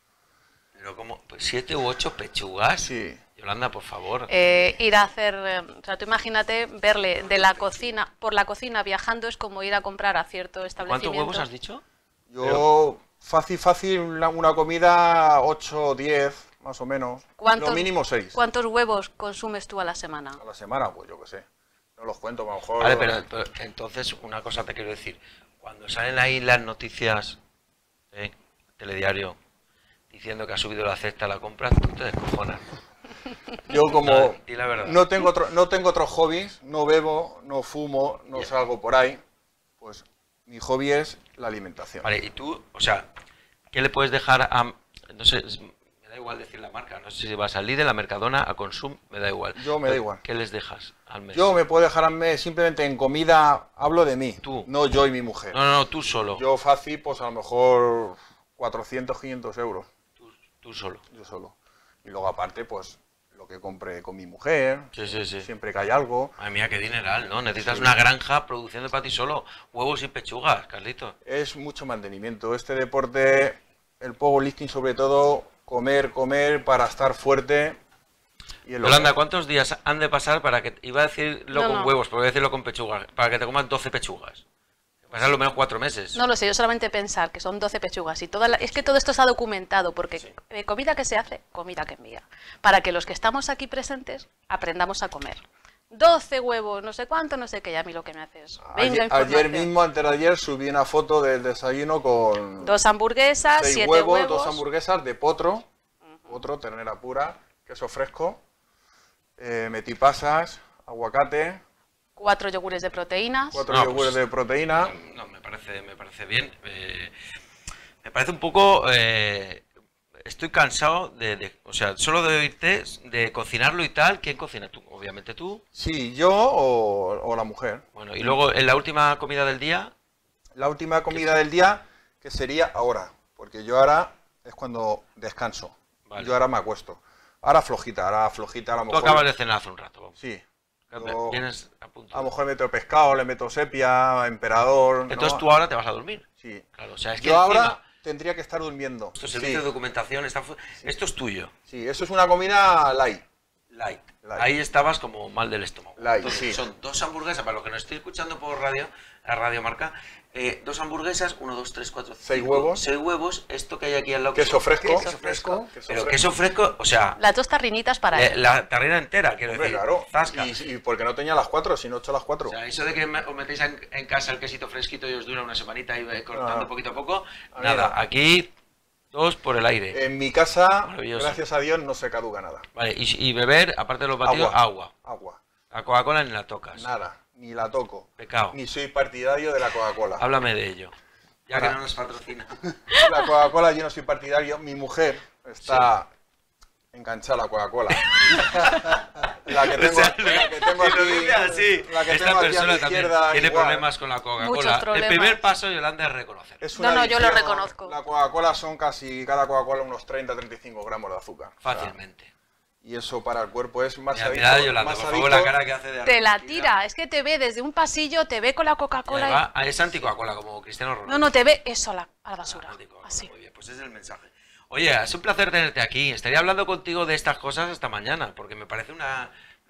Pero como, pues, siete u ocho pechugas. Sí. Yolanda, por favor. Eh, ir a hacer, eh, o sea, tú imagínate verle de la cocina, por la cocina viajando es como ir a comprar a cierto establecimiento. ¿Cuántos huevos has dicho? Yo, fácil, fácil, una, una comida ocho, diez, más o menos. ¿Cuántos- Lo mínimo seis. ¿Cuántos huevos consumes tú a la semana? A la semana, pues yo qué sé. No los cuento, a lo mejor. Vale, pero, pero entonces una cosa te quiero decir. Cuando salen ahí las noticias, ¿eh? Telediario, diciendo que ha subido la cesta la compra, tú te descojonas. Yo como No, di la verdad. no tengo otro, no tengo otros hobbies, no bebo, no fumo, no Ya. salgo por ahí, pues mi hobby es la alimentación. Vale, y tú, o sea, ¿qué le puedes dejar a... No sé, es- me da igual decir la marca, no sé si vas a Lidl, a Mercadona, a Consum, me da igual. Yo me da igual. ¿Qué les dejas al mes? Yo me puedo dejar al mes simplemente en comida, hablo de mí, Tú. no yo y mi mujer. No, no, no, tú solo. Yo fácil, pues a lo mejor cuatrocientos, quinientos euros, Tú, tú solo. yo solo. Y luego aparte, pues lo que compre con mi mujer, Sí, sí, sí. siempre que hay algo. Madre mía, qué dineral, ¿no? Necesitas una granja produciendo para ti solo huevos y pechugas, Carlito. Es mucho mantenimiento. Este deporte, el powerlifting sobre todo, comer, comer para estar fuerte. Y es lo Yolanda, que- ¿cuántos días han de pasar para que... Iba a decirlo No, con no. huevos, pero voy a decirlo con pechugas. Para que te comas doce pechugas. Pasan lo menos cuatro meses. No lo sé, yo solamente pensar que son doce pechugas y toda la- es que todo esto está documentado porque eh, comida que se hace, comida que envía. Para que los que estamos aquí presentes aprendamos a comer. doce huevos, no sé cuánto, no sé qué, y a mí lo que me hace es... Venga, Ayer, ayer información. mismo, antes de ayer, subí una foto del desayuno con Dos hamburguesas, seis siete huevos, huevos. dos hamburguesas de potro, potro, ternera pura, queso fresco, eh, metí pasas, aguacate, Cuatro yogures de proteínas. cuatro No, yogures pues- de proteína. No, me parece, me parece bien. Eh, me parece un poco... eh, estoy cansado de, de- O sea, solo de oírte, de cocinarlo y tal. ¿Quién cocina? Tú, obviamente tú. Sí, yo o, o la mujer. Bueno, y luego en la última comida del día... La última comida del día, que sería ahora, porque yo ahora es cuando descanso. Vale. Yo ahora me acuesto. Ahora flojita, ahora flojita, a lo Tú mejor. acabas de cenar hace un rato. Vamos. Sí. Ve- Yo- Vienes a punto. A lo mejor meto pescado, le meto sepia, emperador. ¿no? Entonces tú ahora te vas a dormir. Sí. Claro, o sea, es que Yo ahora encima, tendría que estar durmiendo. estos Sí, servicios de documentación, está fu- esto es tuyo. sí, eso es una comida light. Light. Light. Ahí estabas como mal del estómago. Light, Entonces, sí. son dos hamburguesas, para los que no estoy escuchando por radio, la radio marca, eh, dos hamburguesas, uno, dos, tres, cuatro, Seis cinco, huevos. seis huevos, esto que hay aquí al lado. que Queso son- fresco. Queso fresco. Queso Pero fresco. queso fresco, o sea, Las dos tarrinitas para eh, él. la tarrina entera, quiero Hombre, decir. claro. Zasca. Y, y porque no tenía las cuatro, si no he hecho las cuatro. O sea, eso de que me- os metéis en, en casa el quesito fresquito y os dura una semanita y vais cortando Ah. poquito a poco, A mí nada, no. aquí dos por el aire. En mi casa, Maravilloso. gracias a Dios, no se caduca nada. Vale, y, y beber, aparte de los batidos, agua. Agua. La Coca-Cola ni la tocas. Nada. Ni la toco. Pecado. Ni soy partidario de la Coca-Cola. Háblame de ello. Ya Ahora. que no nos patrocina. La Coca-Cola yo no soy partidario. Mi mujer está enganchada a la Coca-Cola. La que tengo, O sea, la que tengo que lo aquí, dice así. la que Esta tengo aquí a mi persona también izquierda, tiene igual. problemas con la Muchos Coca-Cola. El problemas. primer paso, Yolanda, es reconocer. Es No, una no, yo lo adicción. reconozco. La Coca-Cola son casi, cada Coca-Cola unos treinta a treinta y cinco gramos de azúcar. O sea, Fácilmente. y eso para el cuerpo es más Mira, adicto. mira, Yolanda, más por favor, la adicto- cara que hace de Te la arrepentida. tira, es que te ve desde un pasillo, te ve con la Y Coca-Cola. además, ah, es anti-Coca-Cola, como Cristiano y- Ronaldo. No, no, te ve eso a la, a la basura. Anti-Coca-Cola, Así. Muy bien, pues ese es el mensaje. Oye, es un placer tenerte aquí. Estaría hablando contigo de estas cosas hasta mañana, porque me parece una, me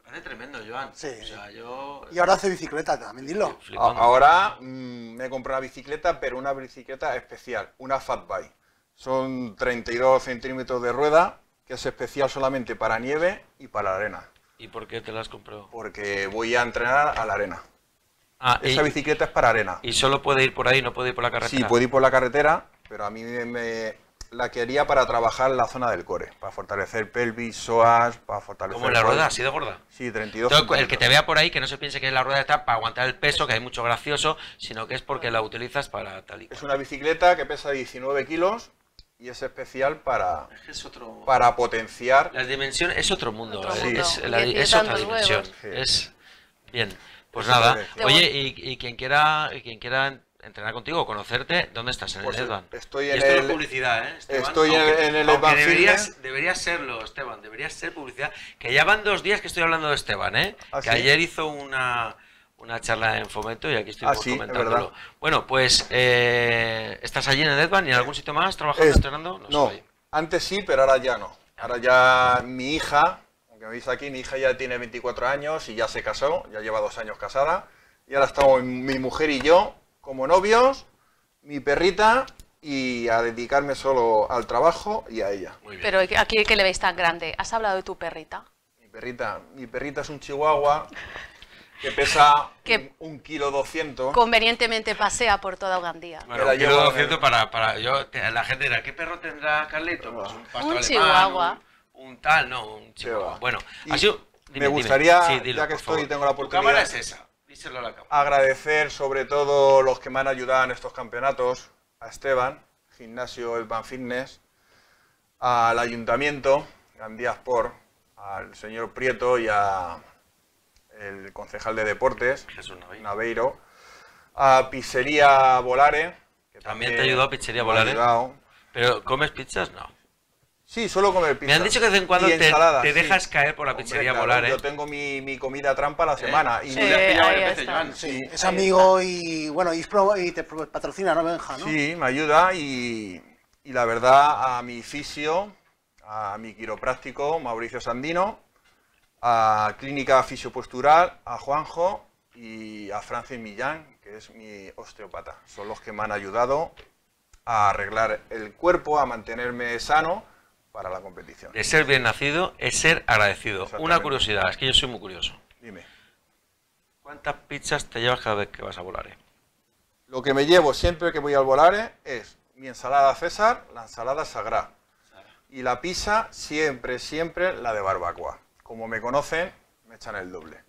Hace tremendo, Joan. Sí. O sea, yo... Y ahora hace bicicleta, también dilo. Flipando. A- Ahora mm, me he comprado una bicicleta, pero una bicicleta especial, una Fat Bike. Son treinta y dos centímetros de rueda, que es especial solamente para nieve y para la arena. ¿Y por qué te la has comprado? Porque voy a entrenar a la arena. Ah, Esa y, bicicleta es para arena. y solo puede ir por ahí, no puede ir por la carretera. Sí, puedo ir por la carretera, pero a mí me, me- la quería para trabajar en la zona del core, para fortalecer pelvis, psoas, para fortalecer... ¿Como en la core. rueda? ¿Así de gorda? Sí, treinta y dos Entonces, el que te centímetros. vea por ahí, que no se piense que la rueda está para aguantar el peso, que hay mucho gracioso, sino que es porque la utilizas para tal y cual. Es una bicicleta que pesa diecinueve kilos y es especial para, Es que es otro... para potenciar... La dimensión es otro mundo, Otro eh, mundo. es, Y- la- y es otra tantos dimensión. huevos. Sí. Es bien. Pues Eso nada, se ve. oye, y, y quien quiera y quien quiera entrenar contigo o conocerte, ¿dónde estás? En Pues el Edvan. estoy Y en esto no es el- publicidad, ¿eh, Esteban? estoy en- Aunque- en el aunque Edvan deberías, Fitness. deberías serlo, Esteban, deberías ser publicidad. Que ya van dos días que estoy hablando de Esteban, ¿eh? ¿Ah, que sí? ayer hizo una, una charla en Fomento y aquí estoy Ah, sí, es comentándolo. verdad. Bueno, pues, eh, ¿estás allí en el Edvan y en algún sitio más trabajando, Es- entrenando? no, solo ahí. antes sí, pero ahora ya no. Ahora ya mi hija, aunque me veis aquí, mi hija ya tiene veinticuatro años y ya se casó, ya lleva dos años casada. Y ahora estamos mi mujer y yo como novios, mi perrita, y a dedicarme solo al trabajo y a ella. Muy bien. Pero aquí que le veis tan grande. ¿Has hablado de tu perrita? Mi perrita, mi perrita es un chihuahua que pesa Que- un, un kilo doscientos. Convenientemente pasea por toda Ugandía. Bueno, la un kilo llevo en doscientos el- para, para yo, te- la gente dirá, ¿qué perro tendrá Carlito? Pues un pastor Un alemán, chihuahua. Un, un tal, no, un chihuahua. Chihuahua. Bueno, Y ha sido... dime, me dime. gustaría, Sí, dilo, ya que por estoy y favor. tengo la Tu oportunidad- cámara es esa, díselo a la cámara. Agradecer sobre todo los que me han ayudado en estos campeonatos, a Esteban, Gimnasio Edvan Fitness, al Ayuntamiento, Gandía Sport, al señor Prieto y a el concejal de deportes, Jesús Naveiro. Naveiro, a Pizzería Volare, que También te ayudó a Pizzería me ha Volare. ayudado. ¿Pero comes pizzas? No. Sí, solo comer pizza. Me han dicho que de vez en cuando Y te, ensaladas, te sí. dejas caer por la Hombre, pizzería claro, Volare. Yo tengo mi, mi comida trampa a la semana. y Sí, no le has pillado ahí varias veces, está. Joan. Sí, Sí, es amigo y bueno, y, es pro- y te pro- patrocina, ¿no, Benja? ¿no? Sí, me ayuda y, y la verdad a mi fisio, a mi quiropráctico Mauricio Sandino, a Clínica Fisiopostural, a Juanjo y a Francis Millán, que es mi osteópata. Son los que me han ayudado a arreglar el cuerpo, a mantenerme sano para la competición. De ser bien nacido es ser agradecido. Exactamente. Una curiosidad, es que yo soy muy curioso. Dime. ¿Cuántas pizzas te llevas cada vez que vas a Volare? Lo que me llevo siempre que voy al Volare es mi ensalada César, la ensalada Sagrá. Y la pizza siempre, siempre la de barbacoa. Como me conocen, me echan el doble.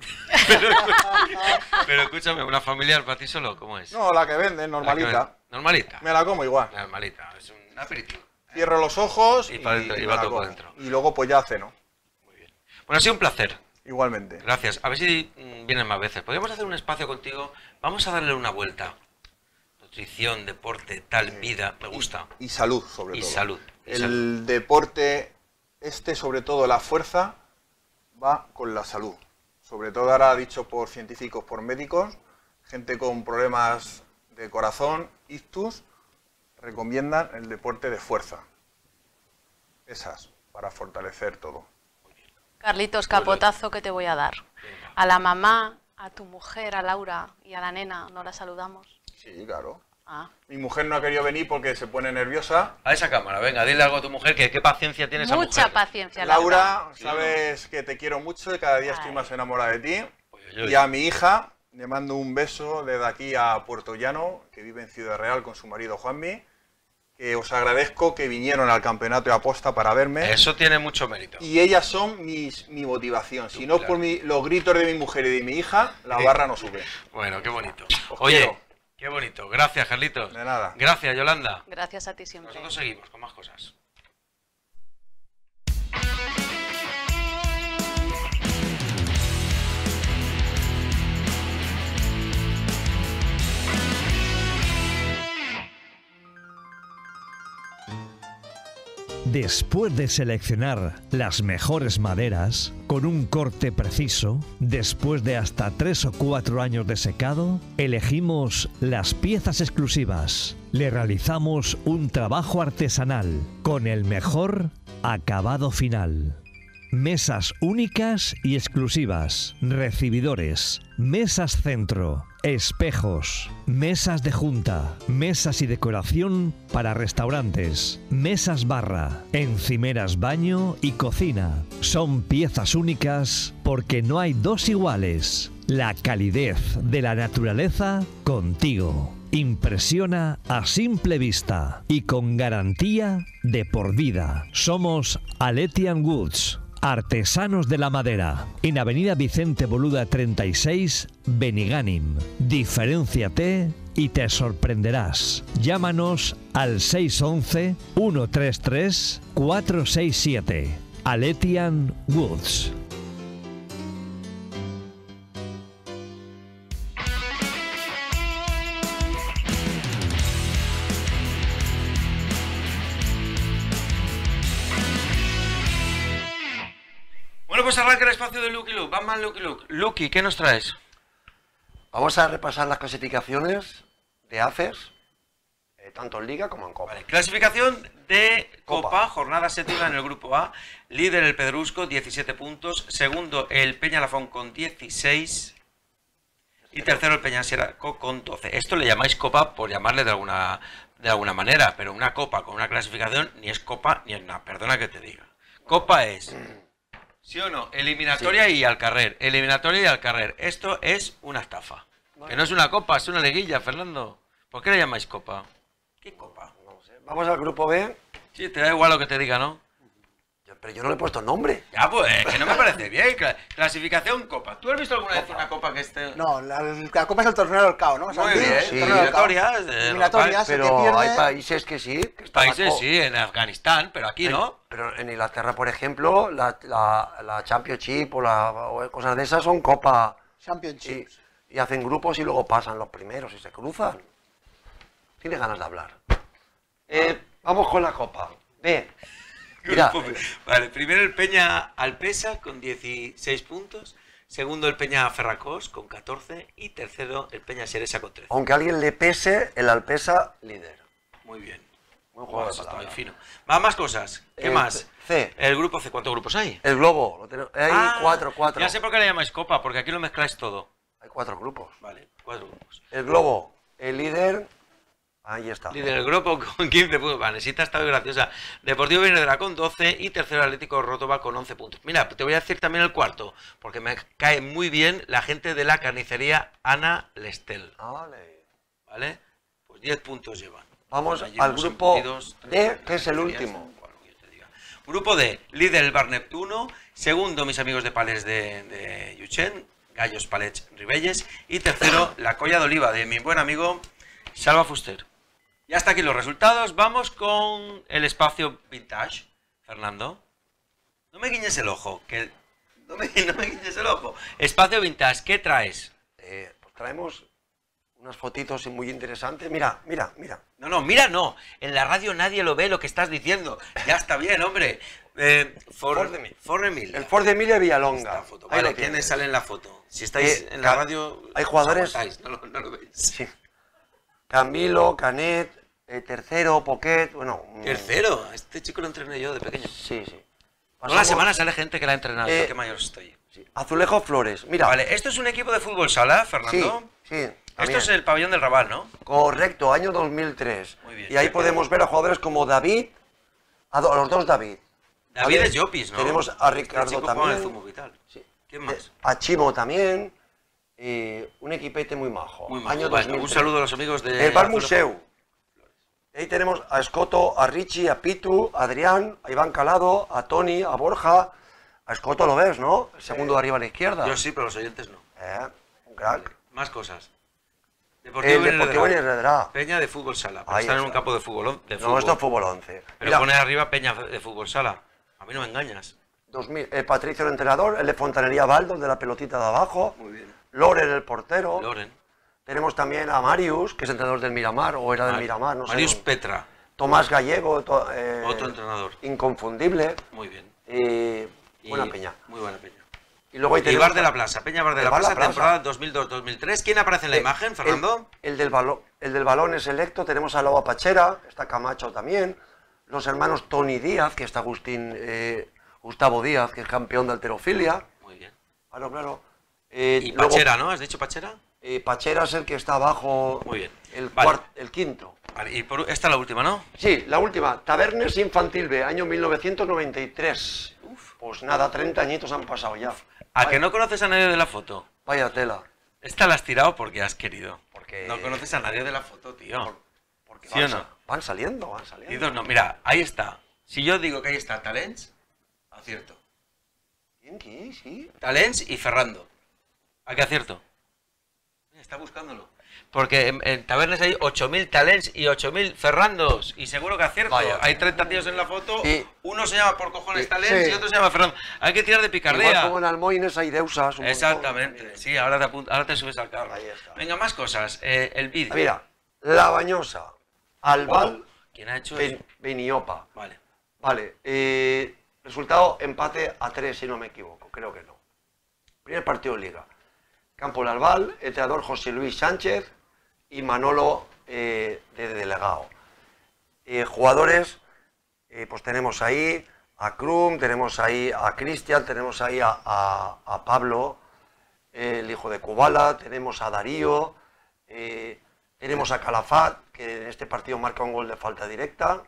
Pero escúchame, ¿una familiar para ti solo? ¿Cómo es? No, la que venden, normalita. Normalita. Me la como igual. Normalita, es un aperitivo. Cierro los ojos Y y, pa' dentro, y me va la todo como. pa' dentro. Y luego pues ya ceno. Bueno, ha sido un placer. Igualmente. Gracias. A ver si mm, vienen más veces. Podríamos hacer un espacio contigo. Vamos a darle una vuelta. Nutrición, deporte, tal, vida. Me gusta. Y salud, sobre Y todo. salud, y El salud. deporte, este, sobre todo la fuerza, va con la salud. Sobre todo ahora dicho por científicos, por médicos, gente con problemas de corazón, ictus, recomiendan el deporte de fuerza. Esas, para fortalecer todo. Carlitos, capotazo que te voy a dar. A la mamá, a tu mujer, a Laura y a la nena, ¿no la saludamos? Sí, claro. Ah. Mi mujer no ha querido venir porque se pone nerviosa. A esa cámara, venga, dile algo a tu mujer, que qué paciencia tiene esa Mucha mujer. paciencia, Laura. Laura, Sí, sabes que te quiero mucho y cada día estoy Ay. más enamorada de ti. Pues yo- Y a mi hija le mando un beso desde aquí a Puerto Llano, que vive en Ciudad Real con su marido Juanmi, que os agradezco que vinieron al campeonato de aposta para verme. Eso tiene mucho mérito. Y ellas son mis, mi motivación. Si no es por mi- los gritos de mi mujer y de mi hija, la Sí. barra no sube. Bueno, qué bonito. Os Oye, quiero. qué bonito. Gracias, Carlitos. De nada. Gracias, Yolanda. Gracias a ti siempre. Nosotros seguimos con más cosas. Después de seleccionar las mejores maderas, con un corte preciso, después de hasta tres o cuatro años de secado, elegimos las piezas exclusivas. Le realizamos un trabajo artesanal con el mejor acabado final. mesas únicas y exclusivas, recibidores, mesas centro, espejos, mesas de junta, mesas y decoración para restaurantes, mesas barra, encimeras baño y cocina. Son piezas únicas porque no hay dos iguales. La calidez de la naturaleza contigo. Impresiona a simple vista y con garantía de por vida. Somos Aletian Woods, artesanos de la madera, en Avenida Vicente Boluda treinta y seis, Benigànim. Diferénciate y te sorprenderás. Llámanos al seis once, uno tres tres, cuatro seis siete. Aletian Woods. Bueno, pues arranca el espacio de Lucky Luke. Batman Lucky Luke. Lucky, ¿qué nos traes? Vamos a repasar las clasificaciones de A C E S, eh, tanto en Liga como en Copa. Vale, clasificación de Copa, Copa. jornada séptima en el grupo A. Líder el Pedrusco, diecisiete puntos. Segundo el Peñalafón con dieciséis. Y tercero el Peñaseraco con doce. Esto le llamáis Copa por llamarle de alguna, de alguna manera, pero una Copa con una clasificación ni es Copa ni es nada. Perdona que te diga. Copa es... ¿Sí o no? Eliminatoria sí. Y al carrer. Eliminatoria y al carrer. Esto es una estafa. Vale. Que no es una copa, es una liguilla, Fernando. ¿Por qué le llamáis copa? ¿Qué copa? No sé. Vamos al grupo B. Sí, te da igual lo que te diga, ¿no? Yo, pero yo no le he puesto nombre. Ya, pues, que no me parece bien. Clasificación copa. ¿Tú has visto alguna copa. vez una copa que esté...? No, la, la copa es el torneo del cao, ¿no? O sea, Muy bien, sí. eliminatorias. Eliminatorias, pero pierde... hay países que sí. Que países sí, en Afganistán, pero aquí en, no. Pero en Inglaterra, por ejemplo, la, la, la Championship o, la, o cosas de esas son copa. Championship. Y, y hacen grupos y luego pasan los primeros y se cruzan. Tienes ganas de hablar. Eh, vamos con la copa. B. Mira, vale, primero el Peña Alpesa con dieciséis puntos, segundo el Peña Ferracós con catorce y tercero el Peña Seresa con trece. Aunque a alguien le pese, el Alpesa líder. Muy bien. Buen juego de Eso está muy palabras. fino. Más, más cosas. ¿Qué El más? C. El grupo C. ¿Cuántos grupos hay? El globo. Lo tenemos, hay Ah, cuatro, cuatro. Ya sé por qué le llamáis Copa, porque aquí lo mezcláis todo. Hay cuatro grupos. Vale, cuatro grupos. El globo, el líder. Ahí está. Líder del grupo con quince puntos. Vanesita está muy graciosa. Deportivo Vinegra con doce y tercero Atlético Rótova con once puntos. Mira, te voy a decir también el cuarto, porque me cae muy bien la gente de la carnicería Ana Lestel. Vale. ¿Vale? Pues diez puntos llevan. Vamos Allí al hemos grupo embutidos, D, que es el último. Bueno, que yo te diga. Grupo D, líder el Bar Neptuno, segundo mis amigos de Palets de, de Yuchen, Gallos Palets Ribelles, y tercero la Colla de Oliva de mi buen amigo Salva Fuster. Ya hasta aquí los resultados, vamos con el espacio vintage, Fernando. No me guiñes el ojo, que no me, no me guiñes el ojo. Espacio vintage, ¿qué traes? Eh, pues traemos unas fotitos muy interesantes. Mira, mira, mira. No, no, mira, no. En la radio nadie lo ve lo que estás diciendo. Ya está bien, hombre. Eh, For, Ford de Mil. Ford Emilia. El Ford de Emilia Villalonga. Esta foto. Ahí Vale, lo ¿quiénes tienes. salen en la foto? Si estáis Eh, en la ca- radio, hay os jugadores- aguantáis, no, lo- no lo veis. Sí. Camilo, Canet, eh, tercero, Poquet, bueno. mm, Tercero, a este chico lo entrené yo de pequeño. Sí, sí. Toda la semana sale gente que la ha entrenado, Eh, yo qué mayor estoy. Sí. Azulejo Flores, mira. Vale, esto es un equipo de fútbol sala, Sí, Fernando. sí. Esto también. es el pabellón del Raval, ¿no? Correcto, año dos mil tres. Muy bien. Y ahí Ya podemos queda. ver a jugadores como David, a, do- a los dos David. David ¿Vale? es Llopis, ¿no? Tenemos a Este Ricardo chico juega en el también. Zumo Vital. Sí. ¿Quién más? Eh, A Chimo también. eh, un equipete muy majo. Muy año majo. Bueno, dos mil tres. un saludo a los amigos de... El Bar Azulejo. Museu. Ahí tenemos a Escoto, a Richie, a Pitu, a Adrián, a Iván Calado, a Tony, a Borja. A Escoto lo ves, ¿no? El segundo de arriba a la izquierda. Yo sí, pero los oyentes no. Eh, un crack. Más cosas. El Viene Deportivo de Vineredra. Peña de fútbol sala. Pero Ahí están en un está. campo de fútbol. De No, fútbol. esto es fútbol once. Pero Mira, pone arriba Peña de fútbol sala. A mí no me engañas. dos mil, eh, Patricio el entrenador, el de Fontanería Baldo, el de la pelotita de abajo. Muy bien. Loren el portero. Loren. Tenemos también a Marius, que es entrenador del Miramar, o era del Mar- Miramar, no sé. Marius no. Petra. Tomás Gallego, to- eh, Otro entrenador. inconfundible. Muy bien. Y Y buena peña. Muy buena peña. Y luego ahí Y tenemos Bar de la Plaza. Peña Bar de el la Bar Plaza, La Plaza. temporada dos mil dos dos mil tres. ¿Quién aparece en la Eh, imagen, el- Fernando? El, del balón, el del balón es electo. Tenemos a Loba Pachera, está Camacho también. Los hermanos Tony Díaz, que está Agustín, eh, Gustavo Díaz, que es campeón de halterofilia. Muy bien. Claro, claro. Eh, Y luego, Pachera, ¿no? ¿Has dicho Pachera? eh, Pachera es el que está abajo, Muy bien. el, Vale. cuart- el quinto. Vale, y por, esta es la última, ¿no? Sí, la última, Tabernes Infantil B, año mil novecientos noventa y tres. Pues nada, treinta añitos han pasado ya. ¿A Vaya- que no conoces a nadie de la foto? Vaya tela. Esta la has tirado porque has querido. Porque- No conoces a nadie de la foto, tío. Porque ¿Sí van, o no? sa- van saliendo, van saliendo. Didos no, mira, ahí está. Si yo digo que ahí está Talents, acierto. ¿Quién, qué? Sí. Talents y Ferrando. ¿A qué acierto? Está buscándolo. Porque en, en Tabernes hay ocho mil Talents y ocho mil Ferrandos. Y seguro que acierto. Vaya. Hay treinta tíos en la foto. Sí. Uno se llama por cojones Sí. Talents Sí. y otro se llama Ferrando. Hay que tirar de Igual picardía. como en Almoines hay deusas. un montón. Exactamente. Sí, ahora te, apunt- ahora te subes al carro. Ahí está. Venga, más cosas. Eh, el vídeo. Ah, mira, La Bañosa, Albal, ¿Quién ha hecho Ben- eso? Beniopa. Vale. Vale, eh, resultado empate a tres, si no me equivoco, creo que no. Primer partido de Liga. Campo del Albal, entrenador José Luis Sánchez y Manolo eh, de delegado. Eh, jugadores, eh, pues tenemos ahí a Krum, tenemos ahí a Cristian, tenemos ahí a, a- a Pablo, eh, el hijo de Kubala, tenemos a Darío, eh, tenemos a Calafat, que en este partido marca un gol de falta directa.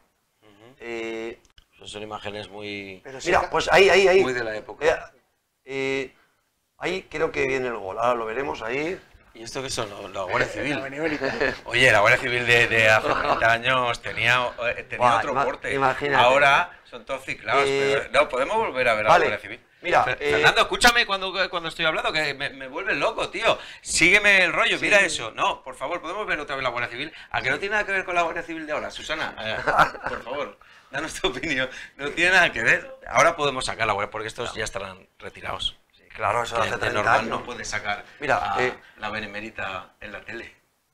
eh, Son imágenes muy... Pero sí, Mira, pues ahí, ahí, ahí. Muy de la época. Eh, eh, ahí creo que viene el gol. Ahora lo veremos ahí. ¿Y esto qué son? La Guardia Civil. la benévolica. Oye, la Guardia Civil de, de hace treinta años tenía, eh, tenía Buah, otro ima- porte. imagínate. Ahora son todos ciclados. Eh, pero- no, podemos volver a ver a vale, la Guardia Civil. mira, Fer- eh, Fernando, escúchame cuando, cuando estoy hablando, que me, me vuelve loco, tío. Sígueme el rollo, mira eso. No, por favor, podemos ver otra vez la Guardia Civil. ¿A que no tiene nada que ver con la Guardia Civil de ahora? Susana, eh, por favor, danos tu opinión. No tiene nada que ver. Ahora podemos sacar la Guardia, porque estos ya estarán retirados. Sí, claro, eso Que hace de treinta normal años. no puede sacar Mira, a eh, la benemérita en la tele.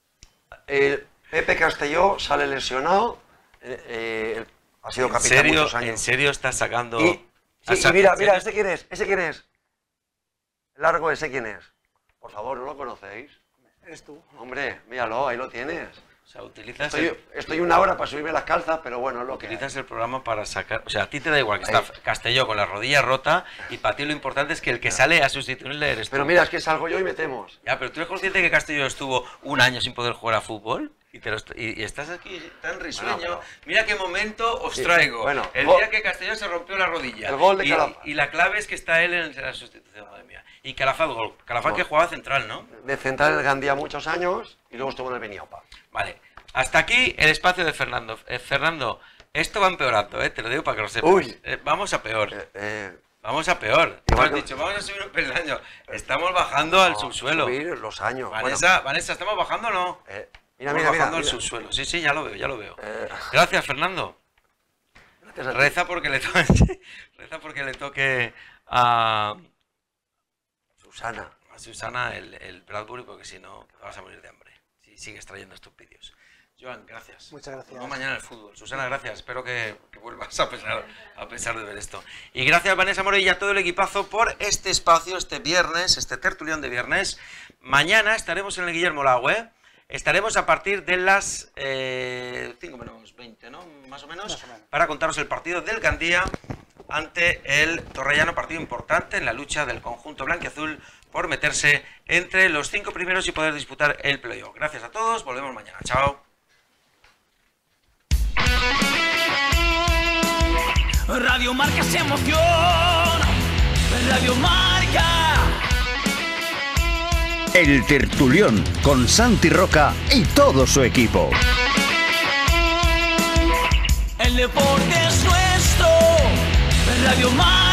El Pepe Castelló sale lesionado. eh, eh, ha sido ¿En capitán serio, muchos años. ¿En serio estás sacando...? Y, sí, ¿Has y sac- mira, ¿en mira, serio? ¿ese quién es? ¿Ese quién es? El largo, ¿ese quién es? Por favor, ¿no lo conocéis? Eres tú. Hombre, míralo, ahí lo tienes. O sea, utilizas, Estoy, el, estoy una hora para subirme las calzas, pero bueno, es lo que hay. utilizas el programa para sacar... O sea, a ti te da igual que Ahí. está Castelló con la rodilla rota y para ti lo importante es que el que sale a sustituirle eres tú. Pero mira, es que salgo yo y metemos. Ya, pero ¿tú eres consciente que Castelló estuvo un año sin poder jugar a fútbol? Y, te lo est- y, y estás aquí tan risueño. Bueno, pero- Mira qué momento os Sí, traigo. bueno, el gol- día que Castelló se rompió la rodilla. El gol de y, Calafat. y la clave es que está él en la sustitución, madre mía. Y Calafat gol. Calafat Gol. que jugaba central, ¿no? De central en el Gandía muchos años y luego estuvo en el Beniopa. Vale. Hasta aquí el espacio de Fernando. Eh, Fernando, esto va empeorando, ¿eh? Te lo digo para que lo sepas. Uy. Eh, vamos a peor. Eh, eh, Vamos a peor. Tú Igual has que- dicho, vamos a subir un peldaño. Estamos bajando al no, subsuelo. Subir los años. Vanessa, Vanessa, ¿estamos bajando o no? Bueno, eh, mira, Estamos mira, mira. bajando al mira. subsuelo. Sí, sí, ya lo veo, ya lo veo. Eh, Gracias, Fernando. gracias a ti. Reza porque le toque, reza porque le toque a, Susana. a Susana el, el Bradbury, porque si no te vas a morir de hambre. Si sigues trayendo estos vídeos. Joan, gracias. Muchas gracias. Nos vemos mañana en el fútbol. Susana, gracias. Espero que, que vuelvas a pesar, a pesar de ver esto. Y gracias, Vanessa Morey, y a todo el equipazo por este espacio, este viernes, este tertulión de viernes. Mañana estaremos en el Guillermo Lagüe. Estaremos a partir de las eh, cinco menos veinte, ¿no? Más o menos, Más o menos. para contaros el partido del Gandía ante el Torrellano, partido importante en la lucha del conjunto blanquiazul por meterse entre los cinco primeros y poder disputar el playoff. Gracias a todos, volvemos mañana. Chao. Radio Marca se emoción. Radio Marca. El Tertulión con Santi Roca y todo su equipo. El deporte es nuestro. Radio Marca.